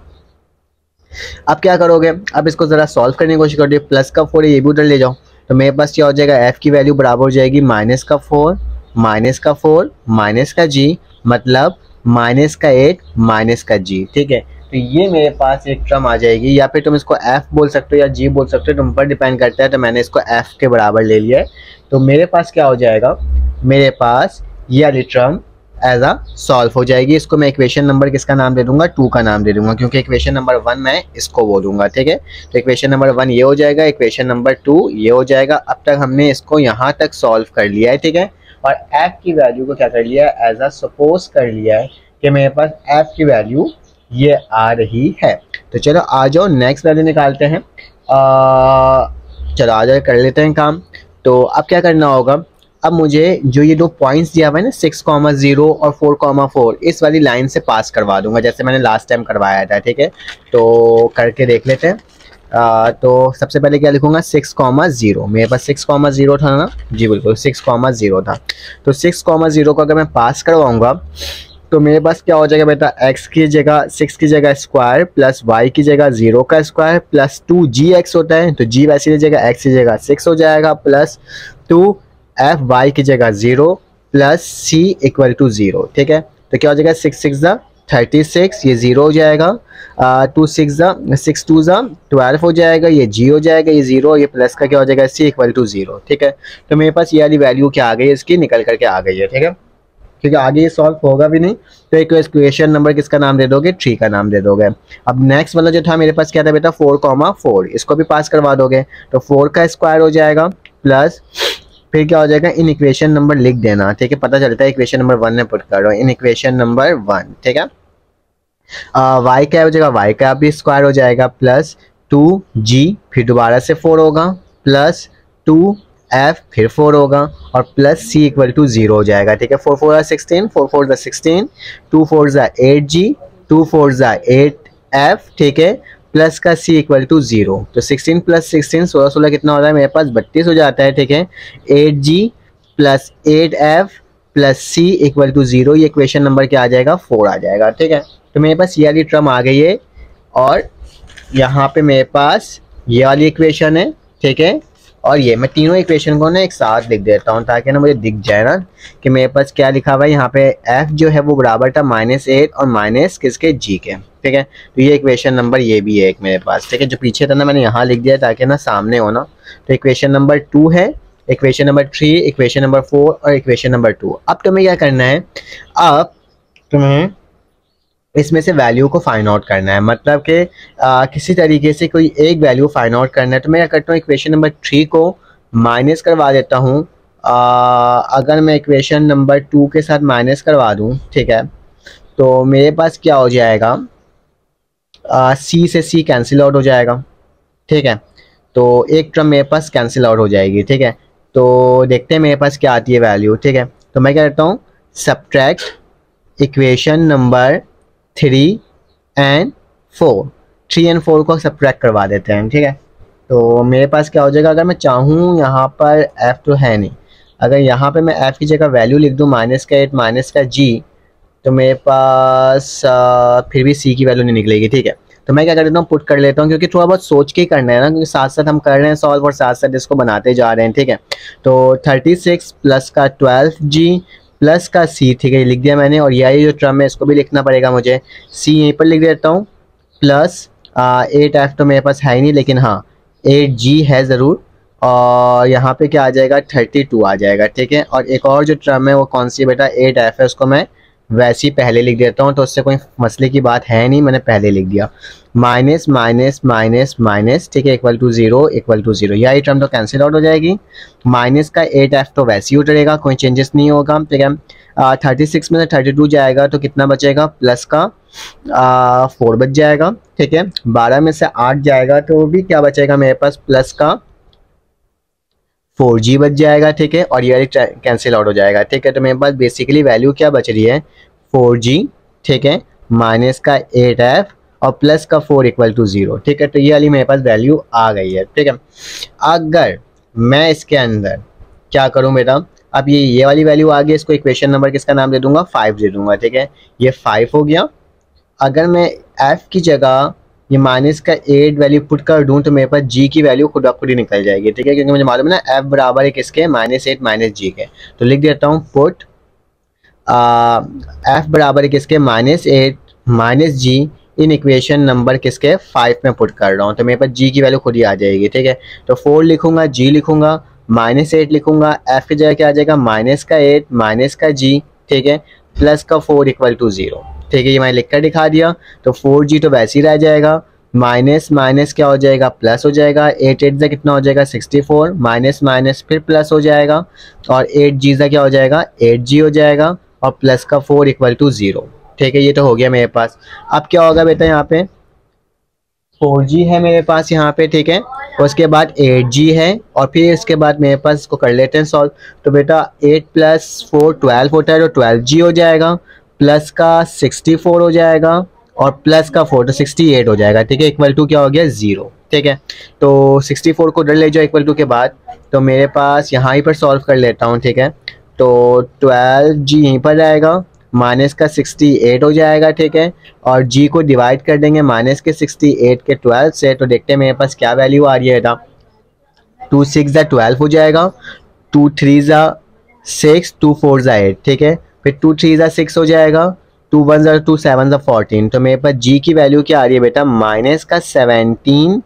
अब क्या करोगे, अब इसको जरा सॉल्व करने की कोशिश करोगे। प्लस का 4 ये भी उधर ले जाओ, तो मेरे पास क्या हो जाएगा, f की वैल्यू बराबर हो जाएगी -4 माइनस का g, मतलब -8 माइनस का g। ठीक है, तो ये मेरे पास एक टर्म आ जाएगी, या फिर तुम इसको f बोल सकते हो या g बोल सकते हो, तुम पर डिपेंड करता है। तो मैंने इसको f के बराबर ले लिया है, तो मेरे पास क्या हो जाएगा, मेरे पास ये वाली टर्म एज अ सॉल्व हो जाएगी। इसको मैं इक्वेशन नंबर किसका नाम दे दूंगा, 2 का नाम दे दूंगा, क्योंकि इक्वेशन नंबर 1 मैं इसको बोलूंगा। ठीक है, तो इक्वेशन नंबर 1 ये हो जाएगा, इक्वेशन नंबर 2 ये हो जाएगा। अब तक हमने इसको यहाँ तक सॉल्व कर लिया है। ठीक है, और f की वैल्यू को क्या कर लिया है, एज अ सपोज कर लिया है कि मेरे पास f की वैल्यू ये आ रही है। तो चलो आ जाओ नेक्स्ट वैल्यू निकालते हैं। चलो आ जाओ कर लेते हैं काम। तो अब क्या करना होगा, अब मुझे जो ये दो पॉइंट्स दिया हुआ है ना 6,0 और 4,4 इस वाली लाइन से पास करवा दूंगा, जैसे मैंने लास्ट टाइम करवाया था। ठीक है, तो करके देख लेते हैं। तो सबसे पहले क्या लिखूंगा, 6,0 मेरे पास 6,0 था ना जी, बिल्कुल 6,0 था। तो 6,0 को अगर मैं पास करवाऊंगा तो मेरे पास क्या हो जाएगा बेटा, x की जगह 6 की जगह स्क्वायर प्लस y की जगह 0 का स्क्वायर प्लस 2gx होता है, तो g वैसे की जगह x की जगह 6 हो जाएगा, प्लस 2f की जगह 0 प्लस c = 0। ठीक है, तो क्या हो जाएगा, 6 6 ज़ा 36, ये 0 हो जाएगा, 2 6 ज़ा 6 2 ज़ा 12 हो जाएगा, ये g हो जाएगा, ये 0, ये प्लस का क्या हो जाएगा, c = 0। ठीक है, तो मेरे पास ये वाली वैल्यू क्या आ गई है, इसकी निकल करके आ गई है। ठीक है, क्योंकि आगे ये सॉल्व होगा भी नहीं, तो एक इक्वेशन नंबर किसका नाम दे दोगे, 3 का नाम दे दोगे। अब नेक्स्ट वाला जो था मेरे पास क्या था बेटा, 4,4 इसको भी पास करवा दोगे, तो 4 का स्क्वायर हो जाएगा, प्लस फिर क्या हो जाएगा, इन इक्वेशन नंबर लिख देना। ठीक है, पता चलता है इक्वेशन नंबर 1 में पुट कर रहा हूँ, इन इक्वेशन नंबर 1। ठीक है, y क्या हो जाएगा, y का भी स्क्वायर हो जाएगा, प्लस 2g फिर दोबारा से 4 होगा, प्लस 2f फिर 4 होगा, और प्लस c = 0 हो जाएगा। ठीक है, 4 4 16, 4 4 16, 2 4 8g, 2 4 8f। ठीक है, प्लस का c = 0, तो 16 + 16 16 16 कितना हो रहा है मेरे पास, 32 हो जाता है। ठीक है, 8g plus 8f plus c = 0, ये इक्वेशन नंबर क्या आ जाएगा, 4 आ जाएगा। ठीक है, तो मेरे पास ये वाली टर्म आ गई है, और यहाँ पे मेरे पास ये वाली इक्वेशन है। ठीक है, और ये मैं तीनों इक्वेशन को ना एक साथ लिख देता हूँ, ताकि ना मुझे दिख जाए ना कि मेरे पास क्या लिखा हुआ है। यहाँ पे f जो है वो बराबर था -8 और माइनस किसके, g के। ठीक है, तो ये इक्वेशन नंबर ये भी है एक मेरे पास। ठीक है, जो पीछे था ना मैंने यहाँ लिख दिया ताकि ना सामने हो ना। तो इक्वेशन नंबर 2 है, इक्वेशन नंबर 3, इक्वेशन नंबर 4 और इक्वेशन नंबर 2। अब तुम्हें क्या करना है, अब तुम्हें इसमें से वैल्यू को फाइंड आउट करना है, मतलब कि किसी तरीके से कोई एक वैल्यू फाइंड आउट करना है। तो मैं क्या करता हूँ, इक्वेशन नंबर 3 को माइनस करवा देता हूँ। अगर मैं इक्वेशन नंबर 2 के साथ माइनस करवा दूँ, ठीक है, तो मेरे पास क्या हो जाएगा, c से c कैंसिल आउट हो जाएगा। ठीक है, तो एक टर्म मेरे पास कैंसिल आउट हो जाएगी। ठीक है, तो देखते हैं मेरे पास क्या आती है वैल्यू। ठीक है, तो मैं क्या करता हूँ, सब्ट्रैक्ट इक्वेशन नंबर 3 and 4 को सब्ट्रैक्ट करवा देते हैं। ठीक है, तो मेरे पास क्या हो जाएगा, अगर मैं चाहूँ यहाँ पर f तो है नहीं, अगर यहाँ पे मैं f की जगह वैल्यू लिख दूँ -8 माइनस का g, तो मेरे पास फिर भी c की वैल्यू नहीं निकलेगी। ठीक है, तो मैं क्या कर देता हूँ, पुट कर लेता हूँ, क्योंकि थोड़ा बहुत सोच के ही करना है ना, क्योंकि साथ साथ हम कर रहे हैं सॉल्व और साथ साथ इसको बनाते जा रहे हैं। ठीक है, तो 36 प्लस का 12g प्लस का c। ठीक है, लिख दिया मैंने, और यही जो टर्म है इसको भी लिखना पड़ेगा मुझे, c यहीं पर लिख देता हूँ, प्लस 8f तो मेरे पास है ही नहीं, लेकिन हाँ 8g है ज़रूर, और यहाँ पे क्या आ जाएगा 32 आ जाएगा, ठीक है। और एक और जो टर्म है वो कौन सी बेटा 8f है, उसको मैं वैसे ही पहले लिख देता हूँ, तो उससे कोई मसले की बात है नहीं, मैंने पहले लिख दिया। माइनस माइनस माइनस माइनस, ठीक है, इक्वल टू जीरो, यह टर्म तो कैंसिल आउट हो जाएगी। माइनस का 8f तो वैसे ही उतरेगा, कोई चेंजेस नहीं होगा, ठीक है। 36 में से 32 जाएगा तो कितना बचेगा, प्लस का 4 बच जाएगा, ठीक है। 12 में से 8 जाएगा तो भी क्या बचेगा मेरे पास, प्लस का 4g बच जाएगा, ठीक है। और ये कैंसिल आउट हो जाएगा, ठीक है। तो मेरे पास बेसिकली वैल्यू क्या बच रही है, 4g, ठीक है, माइनस का 8f और प्लस का 4 इक्वल टू 0, ठीक है। तो ये वाली मेरे पास वैल्यू आ गई है, ठीक है। अगर मैं इसके अंदर क्या करूं बेटा, अब ये वाली वैल्यू आ गई, इसको इक्वेशन नंबर किसका नाम दे दूंगा, 5 दे दूंगा, ठीक है। ये 5 हो गया। अगर मैं f की जगह ये माइनस का 8 वैल्यू पुट कर दूं तो मेरे पास g की वैल्यू खुद खुद ही निकल जाएगी, ठीक है, क्योंकि मुझे मालूम है ना f बराबर है किसके, -8 माइनस g के। तो लिख देता हूँ पुट f बराबर है किसके, -8 minus g in equation number किसके 5 में पुट कर रहा हूँ, तो मेरे पास g की वैल्यू खुद ही आ जाएगी, ठीक है। तो 4 लिखूंगा, g लिखूंगा, -8 लिखूंगा, f की जगह क्या आ जाएगा, माइनस का 8 माइनस का g, ठीक है, प्लस का 4 इक्वल टू 0, ठीक है। ये मैंने लिख कर दिखा दिया। तो 4g तो वैसे ही रह जाएगा, माइनस माइनस क्या हो जाएगा, प्लस हो जाएगा, 8 8 से कितना हो जाएगा 64, माइनस माइनस फिर प्लस हो जाएगा, और 8g से क्या हो जाएगा 8g हो जाएगा, और प्लस का 4 इक्वल टू 0, ठीक है। ये तो हो गया मेरे पास। अब क्या होगा बेटा, यहाँ पे 4g है मेरे पास यहाँ पे, ठीक है, उसके बाद 8g है, और फिर इसके बाद मेरे पास इसको कर लेते हैं सॉल्व। तो बेटा 8 प्लस 4 12 होता है, तो 12g हो जाएगा, प्लस का 64 हो जाएगा, और प्लस का 4 तो 68 हो जाएगा, ठीक है, इक्वल टू क्या हो गया 0, ठीक है। तो 64 को उधर ले जाओ इक्वल टू के बाद, तो मेरे पास यहाँ ही पर सॉल्व कर लेता हूँ, ठीक है। तो 12g यहीं पर जाएगा, माइनस का 68 हो जाएगा, ठीक है, और g को डिवाइड कर देंगे माइनस के 68 के 12 से, तो देखते हैं मेरे पास क्या वैल्यू आ रही है बेटा। 2 6 ज़ा 12 हो जाएगा, 2 3 ज़ा 6, 2 4 ज़ा 8, ठीक है, फिर 2 3 ज़ा 6 हो जाएगा, 2 1 ज़ा 2 7 ज़ा 14। तो मेरे पास g की वैल्यू क्या आ रही है बेटा, माइनस का 17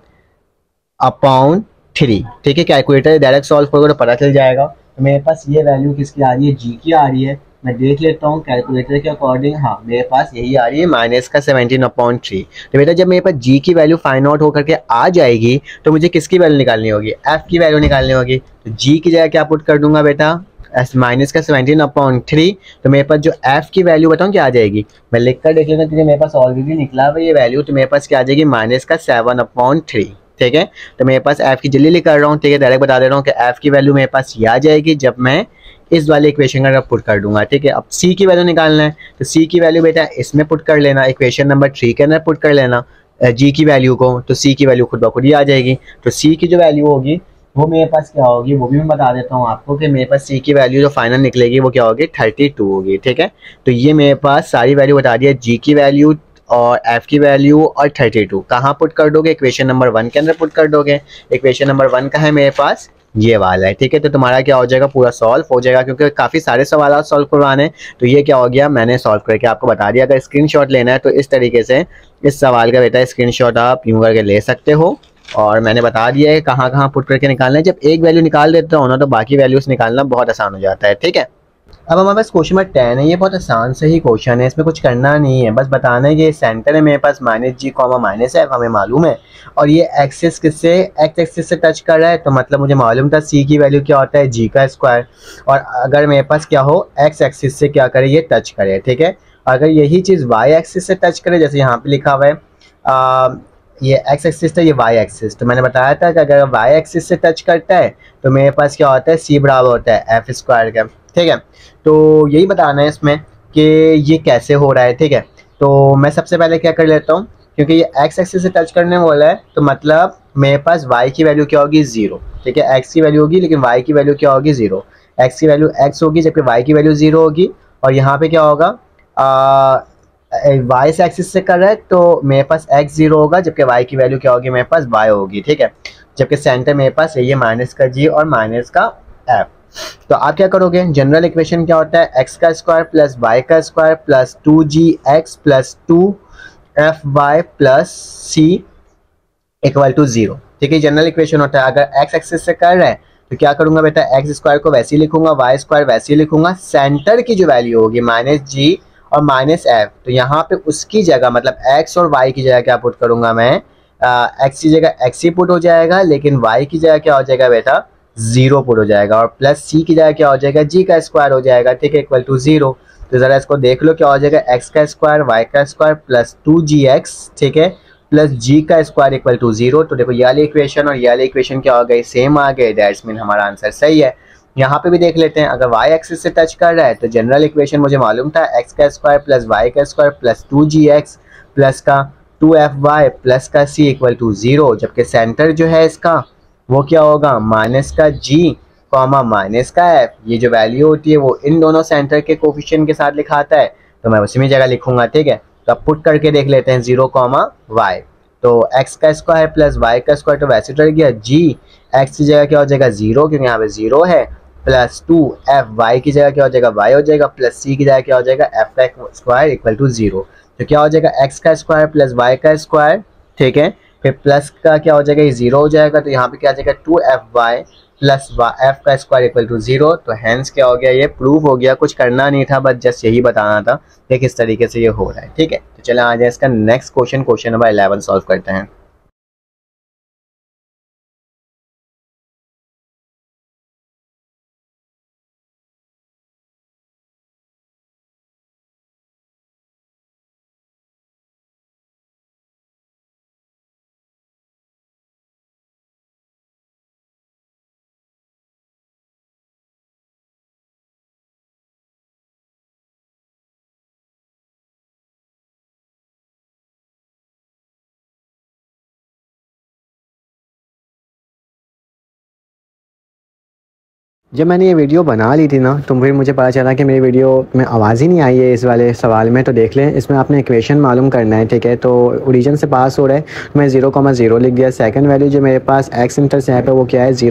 अपॉन 3, ठीक है। कैलकुलेटर डायरेक्ट सॉल्व करोगे तो पता चल जाएगा। तो मेरे पास ये वैल्यू किसकी आ रही है, g की आ रही है। मैं देख लेता हूँ कैलकुलेटर के अकॉर्डिंग, हाँ मेरे पास यही आ रही है, माइनस का 17/3। तो बेटा जब मेरे पास g की वैल्यू फाइंड आउट होकर के आ जाएगी तो मुझे किसकी वैल्यू निकालनी होगी, f की वैल्यू निकालनी होगी। तो g की जगह क्या पुट कर दूंगा बेटा, माइनस का 17/3। तो मेरे पास जो f की वैल्यू बताऊँ क्या आ जाएगी, मैं लिख कर देख लेता हूँ, क्योंकि मेरे पास ऑलरेडी निकला हुआ ये वैल्यू। तो मेरे पास क्या आ जाएगी, माइनस का 7/3, ठीक है। तो मेरे पास f की जल्दी लिख कर रहा हूँ, ठीक है, डायरेक्ट बता दे रहा हूँ कि f की वैल्यू मेरे पास ये आ जाएगी जब मैं इस वाले इक्वेशन का पुट कर दूंगा, ठीक है। अब c की वैल्यू निकालना है, तो c की वैल्यू बेटा इसमें पुट कर लेना, इक्वेशन नंबर 3 के अंदर पुट कर लेना g की वैल्यू को, तो c की वैल्यू खुद ब खुद ही आ जाएगी। तो c की जो वैल्यू होगी वो मेरे पास क्या होगी, वो भी मैं बता देता हूँ आपको कि मेरे पास c की वैल्यू जो फाइनल निकलेगी वो क्या होगी, 32 होगी, ठीक है। तो ये मेरे पास सारी वैल्यू बता दी है, g की वैल्यू और f की वैल्यू और 32 कहाँ पुट कर दोगे, इक्वेशन नंबर 1 के अंदर पुट कर दोगे। इक्वेशन नंबर 1 का है मेरे पास ये वाला है, ठीक है। तो तुम्हारा क्या हो जाएगा, पूरा सॉल्व हो जाएगा, क्योंकि काफ़ी सारे सवाल सॉल्व करवाने। तो ये क्या हो गया, मैंने सॉल्व करके आपको बता दिया। अगर स्क्रीनशॉट लेना है तो इस तरीके से इस सवाल का बेटा स्क्रीनशॉट आप यूँ करके ले सकते हो, और मैंने बता दिया है कहाँ कहाँ पुट करके निकालना है। जब एक वैल्यू निकाल देता हो ना तो बाकी वैल्यूज निकालना बहुत आसान हो जाता है, ठीक है। अब हमारे पास क्वेश्चन नंबर 10 है, ये बहुत आसान से ही क्वेश्चन है, इसमें कुछ करना नहीं है, बस बताना है कि सेंटर है मेरे पास -g, -f हमें मालूम है, और ये एक्सिस किससे, एक्स एक्सिस से टच कर रहा है, तो मतलब मुझे मालूम था c की वैल्यू क्या होता है, g का स्क्वायर। और अगर मेरे पास क्या हो, x एक्सिस से क्या करे, ये टच करे, ठीक है। अगर यही चीज़ y एक्सिस से टच करे, जैसे यहाँ पे लिखा हुआ है ये x एक्सिस था, ये y एक्सिस, तो मैंने बताया था कि अगर y एक्सिस से टच करता है तो मेरे पास क्या होता है, c बराबर होता है f स्क्वायर का, ठीक है। तो यही बताना है इसमें कि ये कैसे हो रहा है, ठीक है। तो मैं सबसे पहले क्या कर लेता हूँ, क्योंकि ये x एक्सिस से टच करने वाला है तो मतलब मेरे पास y की वैल्यू क्या होगी, 0, ठीक है। x की वैल्यू होगी लेकिन y की वैल्यू क्या होगी, 0। x की वैल्यू x होगी जबकि y की वैल्यू 0 होगी, और यहाँ पे क्या होगा, y से एक्सिस से कर रहा है तो मेरे पास x 0 होगा जबकि y की वैल्यू क्या होगी, मेरे पास y होगी, ठीक है। जबकि सेंटर मेरे पास ये माइनस का g और माइनस का f। तो आप क्या करोगे, जनरल इक्वेशन क्या होता है, x का स्क्वायर प्लस y का square plus 2gx plus 2fy plus c equal to 0, ठीक है, जनरल इक्वेशन होता है। अगर एक्स एक्सिस से कर रहा है तो क्या करूंगा बेटा, एक्स स्क्वायर को वैसे ही लिखूंगा, वाई स्क्वायर वैसे ही लिखूंगा, सेंटर की जो वैल्यू होगी माइनस जी और माइनस एफ, तो यहाँ पे उसकी जगह मतलब एक्स और वाई की जगह क्या पुट करूंगा मैं, एक्स की जगह एक्स ही पुट हो जाएगा, लेकिन वाई की जगह क्या हो जाएगा बेटा, जीरो पुट हो जाएगा, और प्लस सी की जगह क्या हो जाएगा, जी का स्क्वायर हो जाएगा, ठीक है, इक्वल टू जीरो। तो जरा इसको देख लो क्या हो जाएगा, एक्स का स्क्वायर वाई का स्क्वायर प्लस 2gx, ठीक है, प्लस जी का स्क्वायर इक्वल टू जीरो। तो देखो ये वाली इक्वेशन और ये वाली इक्वेशन क्या हो गई, सेम आ गए, दैट्स मीन हमारा आंसर सही है। यहाँ पे भी देख लेते हैं, अगर वाई एक्सिस से टच कर रहा है तो जनरल इक्वेशन मुझे मालूम था, एक्स का स्क्वायर प्लस वाई का स्क्वायर प्लस 2gx प्लस का 2fy प्लस का c इक्वल टू जीरो, जबकि सेंटर जो है इसका वो क्या होगा, माइनस का g कॉमा माइनस का f। ये जो वैल्यू होती है वो इन दोनों सेंटर के कोफिशिएंट के साथ लिखाता है, तो मैं उसी में जगह लिखूंगा, ठीक है। तो अब पुट करके देख लेते हैं 0 कॉमा वाई, तो x का स्क्वायर प्लस y का स्क्वायर तो वैसे डर गया, g x की जगह क्या हो जाएगा 0 क्योंकि यहाँ पे 0 है, प्लस 2fy की जगह क्या हो जाएगा y हो जाएगा, प्लस c की जगह क्या हो जाएगा f का स्क्वायर इक्वल टू 0। तो क्या हो जाएगा x का स्क्वायर प्लस y का स्क्वायर, ठीक है, फिर प्लस का क्या हो जाएगा, ये 0 हो जाएगा, तो यहाँ पे क्या आ जाएगा 2fy प्लस f का स्क्वायर इक्वल टू 0। तो हैंस क्या हो गया, ये प्रूफ हो गया, कुछ करना नहीं था, बस जस्ट यही बताना था कि किस तरीके से ये हो रहा है, ठीक है। तो चलो आ जाए इसका next question, question number 11 solve करते हैं। जब मैंने ये वीडियो बना ली थी ना तो फिर मुझे पता चला कि मेरी वीडियो में आवाज़ ही नहीं आई है इस वाले सवाल में। तो देख लें, इसमें आपने इक्वेशन मालूम करना है, ठीक है। तो ओरिजिन से पास हो रहा है, मैं 0,0 लिख दिया। सेकंड वैल्यू जो मेरे पास एक्स इंटरसेप्ट है वो क्या है,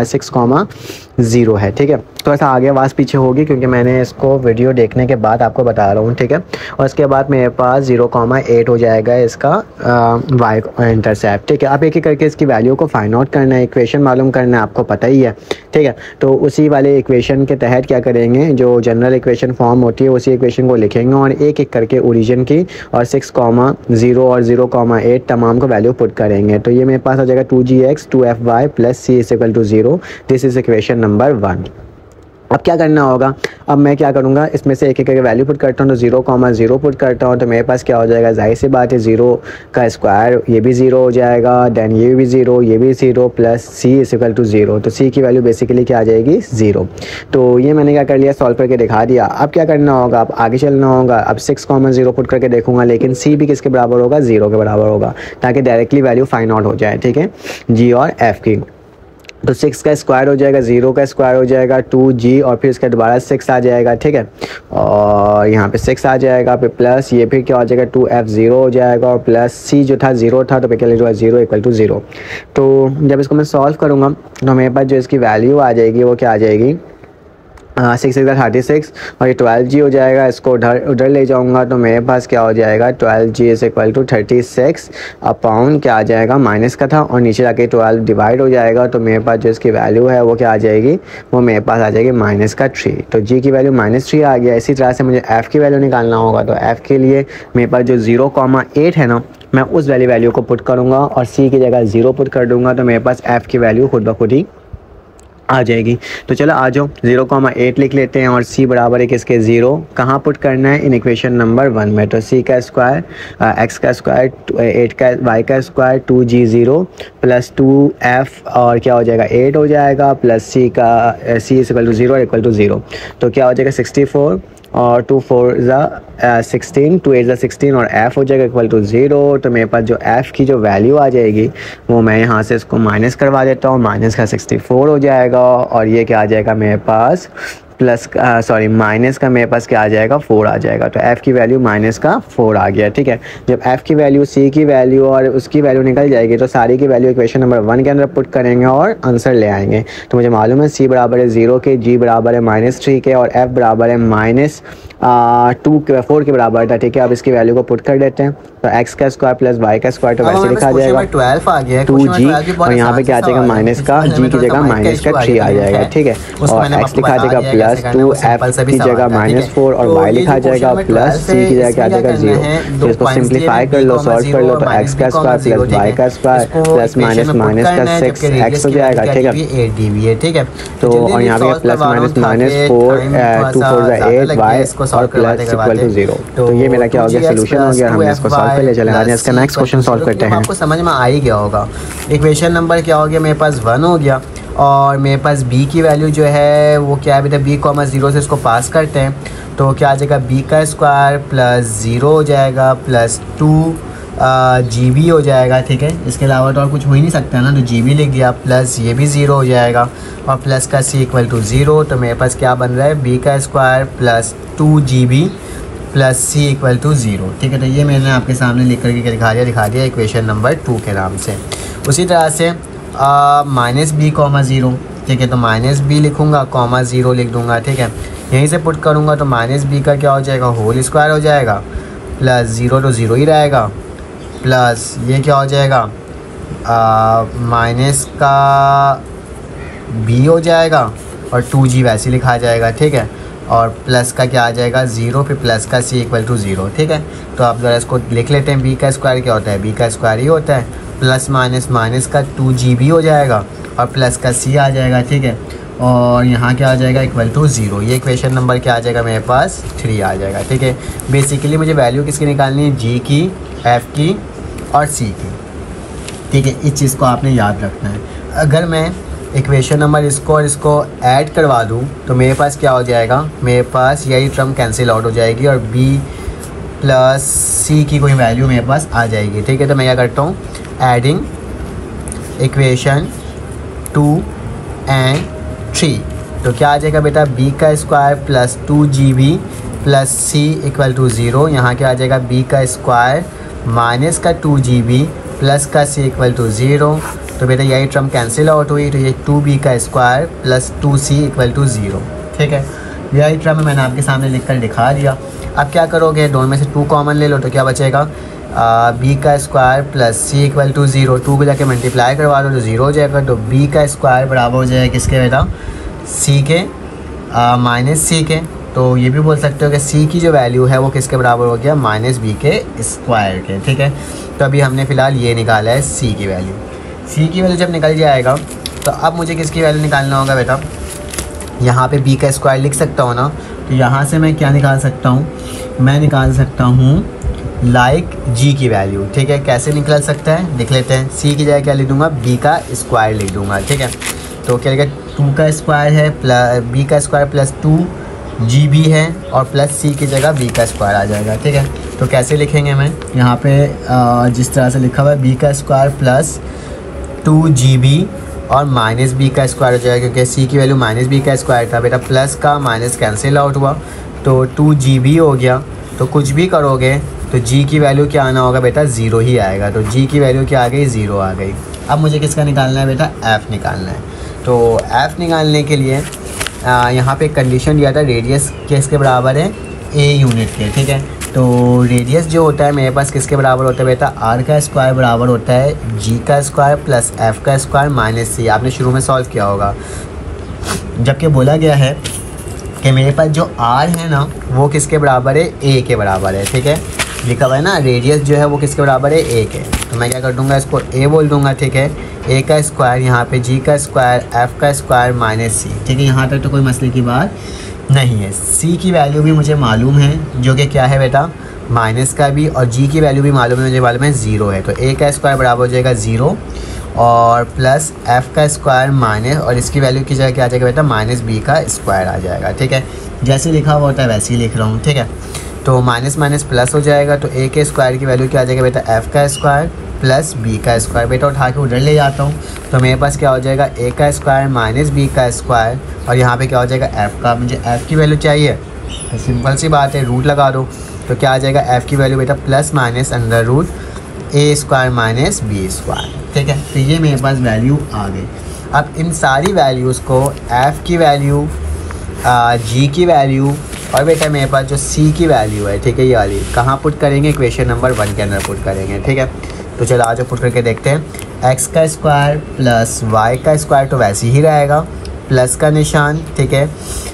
6,0 है, ठीक है। थोड़ा सा आगे आवाज़ पीछे होगी क्योंकि मैंने इसको वीडियो देखने के बाद आपको बता रहा हूँ, ठीक है। और उसके बाद मेरे पास 0,8 हो जाएगा इसका वाई इंटरसेप्ट, ठीक है। आप एक एक करके इसकी वैल्यू को फाइंड आउट करना है, इक्वेशन मालूम करना है, आपको पता ही है, ठीक है। तो उसी वाले इक्वेशन के तहत क्या करेंगे, जो जनरल इक्वेशन फॉर्म होती है उसी इक्वेशन को लिखेंगे और एक एक करके ओरिजिन की और 6,0 और 0,8 तमाम को वैल्यू पुट करेंगे। तो ये मेरे पास आ जाएगा 2gx 2fy plus c is equal to 0। This is equation number 1। अब क्या करना होगा, अब मैं क्या करूँगा, इसमें से एक एक करके वैल्यू पुट करता हूँ। तो 0,0 पुट करता हूँ तो मेरे पास क्या हो जाएगा, जाहिर सी बात है 0 का स्क्वायर, ये भी 0 हो जाएगा, देन ये भी 0, ये भी 0 plus c is equal to 0। तो c की वैल्यू बेसिकली क्या आ जाएगी, 0। तो ये मैंने क्या कर लिया, सॉल्व करके दिखा दिया। अब क्या करना होगा, अब आगे चलना होगा। अब 6,0 पुट करके देखूंगा, लेकिन c भी किसके बराबर होगा, 0 के बराबर होगा, ताकि डायरेक्टली वैल्यू फाइंड आउट हो जाए, ठीक है, g और f की। तो 6 का स्क्वायर हो जाएगा, 0 का स्क्वायर हो जाएगा 2g और फिर इसका दोबारा 6 आ जाएगा, ठीक है। और यहाँ पे 6 आ जाएगा, फिर प्लस ये फिर क्या हो जाएगा 2f0 हो जाएगा और प्लस c जो था 0 था तो फिर क्या लिखा 0 इक्वल टू 0। तो जब इसको मैं सॉल्व करूँगा तो मेरे पास जो इसकी वैल्यू आ जाएगी वो क्या आ जाएगी, 6 इधर 36 और ये 12g हो जाएगा। इसको उधर ले जाऊंगा तो मेरे पास क्या हो जाएगा, 12g is equal to 36 upon क्या आ जाएगा, माइनस का था और नीचे जाके 12 डिवाइड हो जाएगा। तो मेरे पास जो इसकी वैल्यू है वो क्या आ जाएगी, वो मेरे पास आ जाएगी -3। तो g की वैल्यू -3 आ गया। इसी तरह से मुझे f की वैल्यू निकालना होगा। तो f के लिए मेरे पास जो 0,8 है ना, मैं उस वाली वैल्यू को पुट करूँगा और c की जगह 0 पुट कर दूँगा। तो मेरे पास f की वैल्यू खुद ब खुद ही आ जाएगी। तो चलो आ जाओ 0,8 लिख लेते हैं और c बराबर है किसके, 0। कहाँ पुट करना है, इन इक्वेशन नंबर 1 में। तो c का स्क्वायर x का स्क्वायर 8 का y का स्क्वायर 2g0 प्लस 2f और क्या हो जाएगा 8 हो जाएगा प्लस c का c इज इक्वल टू 0 और इक्वल टू 0। तो क्या हो जाएगा 64 और 2 4 16, 2 8 16 और f हो जाएगा इक्वल टू 0। तो मेरे पास जो f की जो वैल्यू आ जाएगी वो मैं यहाँ से इसको माइनस करवा देता हूँ, माइनस का 64 हो जाएगा और ये क्या आ जाएगा मेरे पास प्लस सॉरी माइनस का मेरे पास क्या आ जाएगा 4 आ जाएगा। तो f की वैल्यू माइनस का 4 आ गया, ठीक है। जब f की वैल्यू, c की वैल्यू और उसकी वैल्यू निकल जाएगी तो सारी की वैल्यू इक्वेशन नंबर 1 के अंदर पुट करेंगे और आंसर ले आएंगे। तो मुझे मालूम है c बराबर है 0 के, g बराबर है -3 के और f बराबर है -4 के बराबर था, ठीक है। अब इसकी वैल्यू को पुट कर देते हैं तो x का स्क्वायर प्लस y का स्क्वायर तो वैसे लिखा जाएगा 2g और यहाँ पे क्या आ जाएगा माइनस का g की जगह माइनस का 3 आ जाएगा, ठीक है। और x लिखा जाएगा प्लस 2f की जगह -4 और y लिखा जाएगा प्लस c की जगह क्या आ जाएगा 0। तो इसको सिंप्लीफाई कर लो, सॉल्व कर लो तो x का स्क्वायर प्लस y का स्क्वायर प्लस माइनस का 6x हो जाएगा, ठीक है। तो और यहाँ पे प्लस माइनस 4 2 4 8 y और प्लस इक्वल टू 0। तो ये मेरा क्या हो गया, सोल्यूशन हो गया। हम इसको सॉल्व कर ले चले। आज इसका नेक्स्ट क्वेश्चन सॉल्व करते हैं। आपको समझ में आ ही गया होगा। इक्वेशन नंबर क्या हो गया, मेरे पास 1 हो गया और मेरे पास b की वैल्यू जो है वो क्या है बेटा, b, 0 से इसको पास करते हैं तो क्या आ जाएगा b का स्क्वायर प्लस 0 हो जाएगा प्लस 2 GB हो जाएगा, ठीक है। इसके अलावा तो और कुछ हो ही नहीं सकता ना, तो GB लिख दिया प्लस ये भी 0 हो जाएगा और प्लस का c इक्वल टू 0। तो मेरे पास क्या बन रहा है, b का square plus 2 GB plus c equal to 0, ठीक है। तो ये मैंने आपके सामने लिख करके दिखा दिया इक्वेशन नंबर 2 के नाम से। उसी तरह से -b, 0, ठीक है। तो -b लिखूँगा, 0 लिख दूँगा, ठीक है। यहीं से पुट करूँगा तो -b का क्या हो जाएगा, होल स्क्वायर हो जाएगा प्लस 0 तो 0 ही रहेगा प्लस ये क्या हो जाएगा माइनस का b हो जाएगा और 2g वैसे लिखा जाएगा, ठीक है। और प्लस का क्या आ जाएगा 0, फिर प्लस का c इक्वल टू 0, ठीक है। तो आप ज़रा इसको लिख लेते हैं। b का स्क्वायर क्या होता है, b का स्क्वायर ही होता है प्लस माइनस का 2GB हो जाएगा और प्लस का c आ जाएगा, ठीक है। और यहाँ क्या आ जाएगा इक्वल टू 0। ये इक्वेशन नंबर क्या आ जाएगा मेरे पास 3 आ जाएगा, ठीक है। बेसिकली मुझे वैल्यू किसकी निकालनी है, g की, f की और c की, ठीक है। इस चीज़ को आपने याद रखना है। अगर मैं इक्वेशन नंबर इसको और इसको ऐड करवा दूँ तो मेरे पास क्या हो जाएगा, मेरे पास यही टर्म कैंसिल आउट हो जाएगी और b प्लस c की कोई वैल्यू मेरे पास आ जाएगी, ठीक है। तो मैं क्या करता हूँ, एडिंग इक्वेशन 2 एंड 3 तो क्या आ जाएगा बेटा, b का square plus 2GB plus c equal to 0। यहाँ क्या आ जाएगा, b का स्क्वायर माइनस का 2GB प्लस का c इक्वल टू 0। तो बेटा यही टर्म कैंसिल आउट हुई तो ये 2b का square plus 2c equal to 0, ठीक है। यही टर्म मैंने आपके सामने लिख कर दिखा दिया। अब क्या करोगे, दोनों में से 2 कॉमन ले लो तो क्या बचेगा, b का square plus c equal to 0। 2 को जाके मल्टीप्लाई करवा दो तो 0 हो जाएगा। तो b का स्क्वायर बराबर हो जाएगा किसके बेटा, c के माइनस c के। तो ये भी बोल सकते हो कि c की जो वैल्यू है वो किसके बराबर हो गया, -b के स्क्वायर के, ठीक है। तो अभी हमने फ़िलहाल ये निकाला है c की वैल्यू। c की वैल्यू जब निकल जाएगा तो अब मुझे किसकी वैल्यू निकालना होगा बेटा, यहाँ पे b का स्क्वायर लिख सकता हूँ ना, तो यहाँ से मैं क्या निकाल सकता हूँ, मैं निकाल सकता हूँ लाइक g की वैल्यू, ठीक है। कैसे निकल सकता है देख लेते हैं। c की जगह क्या लिख दूँगा, b का स्क्वायर लिख दूँगा, ठीक है। तो क्या लिखा, 2 का स्क्वायर है प्लस b का स्क्वायर प्लस 2GB है और प्लस c की जगह b का स्क्वायर आ जाएगा, ठीक है। तो कैसे लिखेंगे, मैं यहाँ पे जिस तरह से लिखा हुआ है b का स्क्वायर प्लस 2GB और माइनस b का स्क्वायर हो जाएगा, क्योंकि c की वैल्यू -b का स्क्वायर था बेटा। प्लस का माइनस कैंसिल आउट हुआ तो 2GB हो गया। तो कुछ भी करोगे तो g की वैल्यू क्या आना होगा बेटा, 0 ही आएगा। तो g की वैल्यू क्या आ गई, 0 आ गई। अब मुझे किसका निकालना है बेटा, f निकालना है। तो f निकालने के लिए यहाँ पे कंडीशन दिया था, रेडियस किसके बराबर है, a यूनिट के, ठीक है। तो रेडियस जो होता है मेरे पास किसके बराबर होता है बेटा, r का स्क्वायर बराबर होता है g का स्क्वायर प्लस f का स्क्वायर माइनस c। आपने शुरू में सॉल्व किया होगा, जबकि बोला गया है कि मेरे पास जो r है ना वो किसके बराबर है, a के बराबर है, ठीक है। लिखा हुआ है ना, रेडियस जो है वो किसके बराबर है, a के। तो मैं क्या कर दूंगा, इसको a बोल दूंगा, ठीक है। a का स्क्वायर यहाँ पे g का स्क्वायर f का स्क्वायर माइनस c, ठीक है। यहाँ तक तो कोई मसले की बात नहीं है। c की वैल्यू भी मुझे मालूम है, जो कि क्या है बेटा, माइनस का भी, और g की वैल्यू भी मालूम है, मुझे मालूम है 0 है। तो a का स्क्वायर बराबर हो जाएगा 0 और प्लस f का स्क्वायर माइनस, और इसकी वैल्यू की जगह क्या आ जाएगा बेटा, -b का स्क्वायर आ जाएगा, ठीक है। जैसे लिखा हुआ होता है वैसे ही लिख रहा हूँ, ठीक है। तो माइनस माइनस प्लस हो जाएगा, तो a के स्क्वायर की वैल्यू क्या आ जाएगा बेटा, f का स्क्वायर प्लस b का स्क्वायर। बेटा उठा के उधर ले जाता हूँ तो मेरे पास क्या हो जाएगा, a का स्क्वायर माइनस b का स्क्वायर और यहाँ पे क्या हो जाएगा एफ़ का, मुझे एफ़ की वैल्यू चाहिए, सिंपल सी बात है, रूट लगा दो। तो क्या आ जाएगा एफ़ की वैल्यू बेटा plus minus under root a square minus b square, ठीक है। तो ये मेरे पास वैल्यू आ गई। अब इन सारी वैल्यूज़ को एफ़ की वैल्यू, जी की वैल्यू और बेटा मेरे पास जो सी की वैल्यू है, ठीक है, ये वाली कहाँ पुट करेंगे, इक्वेशन नंबर 1 के अंदर पुट करेंगे, ठीक है। तो चलो आज पुट करके देखते हैं। एक्स का स्क्वायर प्लस वाई का स्क्वायर तो वैसे ही रहेगा, प्लस का निशान, ठीक है।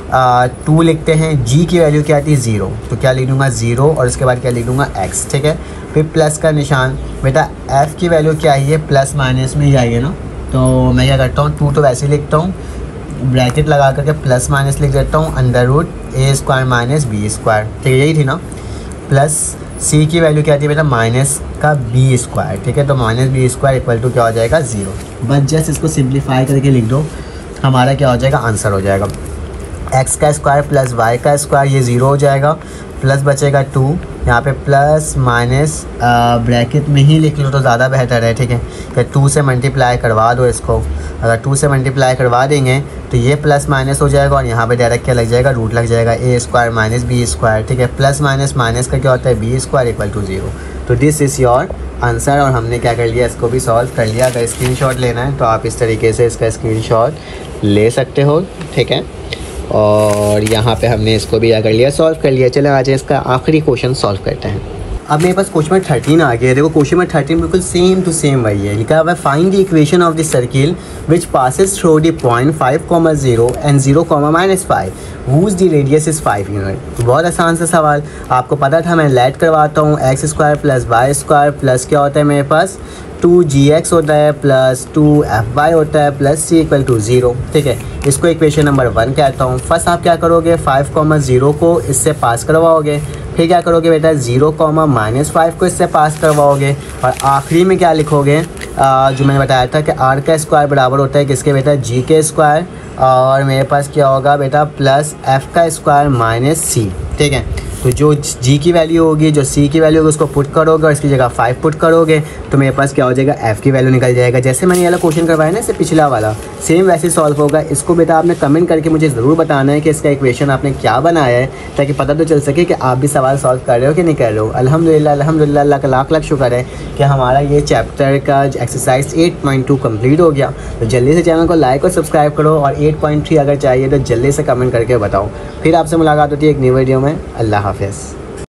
2 लिखते हैं, जी की वैल्यू क्या आती है 0, तो क्या लिख दूँगा 0 और उसके बाद क्या लिख दूँगा x, ठीक है। फिर प्लस का निशान, बेटा f की वैल्यू क्या आई है, प्लस माइनस में ही आई है ना, तो मैं क्या करता हूँ 2 तो वैसे ही लिखता हूँ, ब्रैकेट लगा करके प्लस माइनस लिख देता हूँ under root a square minus b square, ठीक है, यही थी ना। प्लस सी की वैल्यू क्या आती है बेटा माइनस का बी स्क्वायर, ठीक है। तो minus b square equal to क्या हो जाएगा 0। बस जस्ट इसको सिंप्लीफाई करके लिख दो, हमारा क्या हो जाएगा आंसर हो जाएगा एक्स का स्क्वायर प्लस वाई का स्क्वायर, ये 0 हो जाएगा, प्लस बचेगा 2, यहाँ पे प्लस माइनस ब्रैकेट में ही लिख लो तो ज़्यादा बेहतर है, ठीक है। तो 2 से मल्टीप्लाई करवा दो इसको, अगर 2 से मल्टीप्लाई करवा देंगे तो ये प्लस माइनस हो जाएगा और यहाँ पे डायरेक्ट क्या लग जाएगा, रूट लग जाएगा a square minus b square, ठीक है। प्लस माइनस माइनस का क्या होता है बी स्क्वायर इक्वल टू 0। तो दिस इज़ योर आंसर और हमने क्या कर लिया, इसको भी सॉल्व कर लिया। अगर स्क्रीनशॉट लेना है तो आप इस तरीके से इसका स्क्रीनशॉट ले सकते हो, ठीक है। और यहाँ पे हमने इसको भी क्या कर लिया, सॉल्व कर लिया। चलो आज इसका आखिरी क्वेश्चन सॉल्व करते हैं। अब मेरे पास क्वेश्चन नंबर 13 आ गया। देखो क्वेश्चन नंबर 13 बिल्कुल सेम टू सेम वही है, लिखा हुआ है find the equation of the circle which passes through the point 5,0 and 0,-5 whose the radius is 5 unit. बहुत आसान सा सवाल, आपको पता था, मैं लेट करवाता हूँ x square plus y square plus क्या होता है मेरे पास 2gx होता है प्लस 2fy होता है प्लस c इक्वल टू 0, ठीक है। इसको इक्वेशन नंबर 1 कहता हूँ। फर्स्ट आप क्या करोगे 5,0 को इससे पास करवाओगे, फिर क्या करोगे बेटा 0,-5 को इससे पास करवाओगे और आखिरी में क्या लिखोगे, जो मैंने बताया था कि r का स्क्वायर बराबर होता है किसके बेटा g के स्क्वायर और मेरे पास क्या होगा बेटा प्लस f का स्क्वायर माइनस c, ठीक है। तो जो g की वैल्यू होगी, जो c की वैल्यू होगी उसको पुट करोगे और इसकी जगह 5 पुट करोगे तो मेरे पास क्या हो जाएगा f की वैल्यू निकल जाएगा। जैसे मैंने ये वाला क्वेश्चन करवाया ना इससे पिछला वाला, सेम वैसे सॉल्व होगा। इसको बेटा आपने कमेंट करके मुझे ज़रूर बताना है कि इसका इक्वेशन आपने क्या बनाया है, ताकि पता तो चल सके कि आप भी सवाल सॉल्व कर रहे हो कि नहीं कर रहे हो। अल्हम्दुलिल्लाह अल्हम्दुलिल्लाह, अल्लाह का लाख लाख शुक्र है कि हमारा ये चैप्टर का एक्सरसाइज 8.2 कंप्लीट हो गया। तो जल्दी से चैनल को लाइक और सब्सक्राइब करो और 8.3 अगर चाहिए तो जल्दी से कमेंट करके बताओ। फिर आपसे मुलाकात होती है एक न्यू वीडियो में। अल्लाह हाफ़िज़।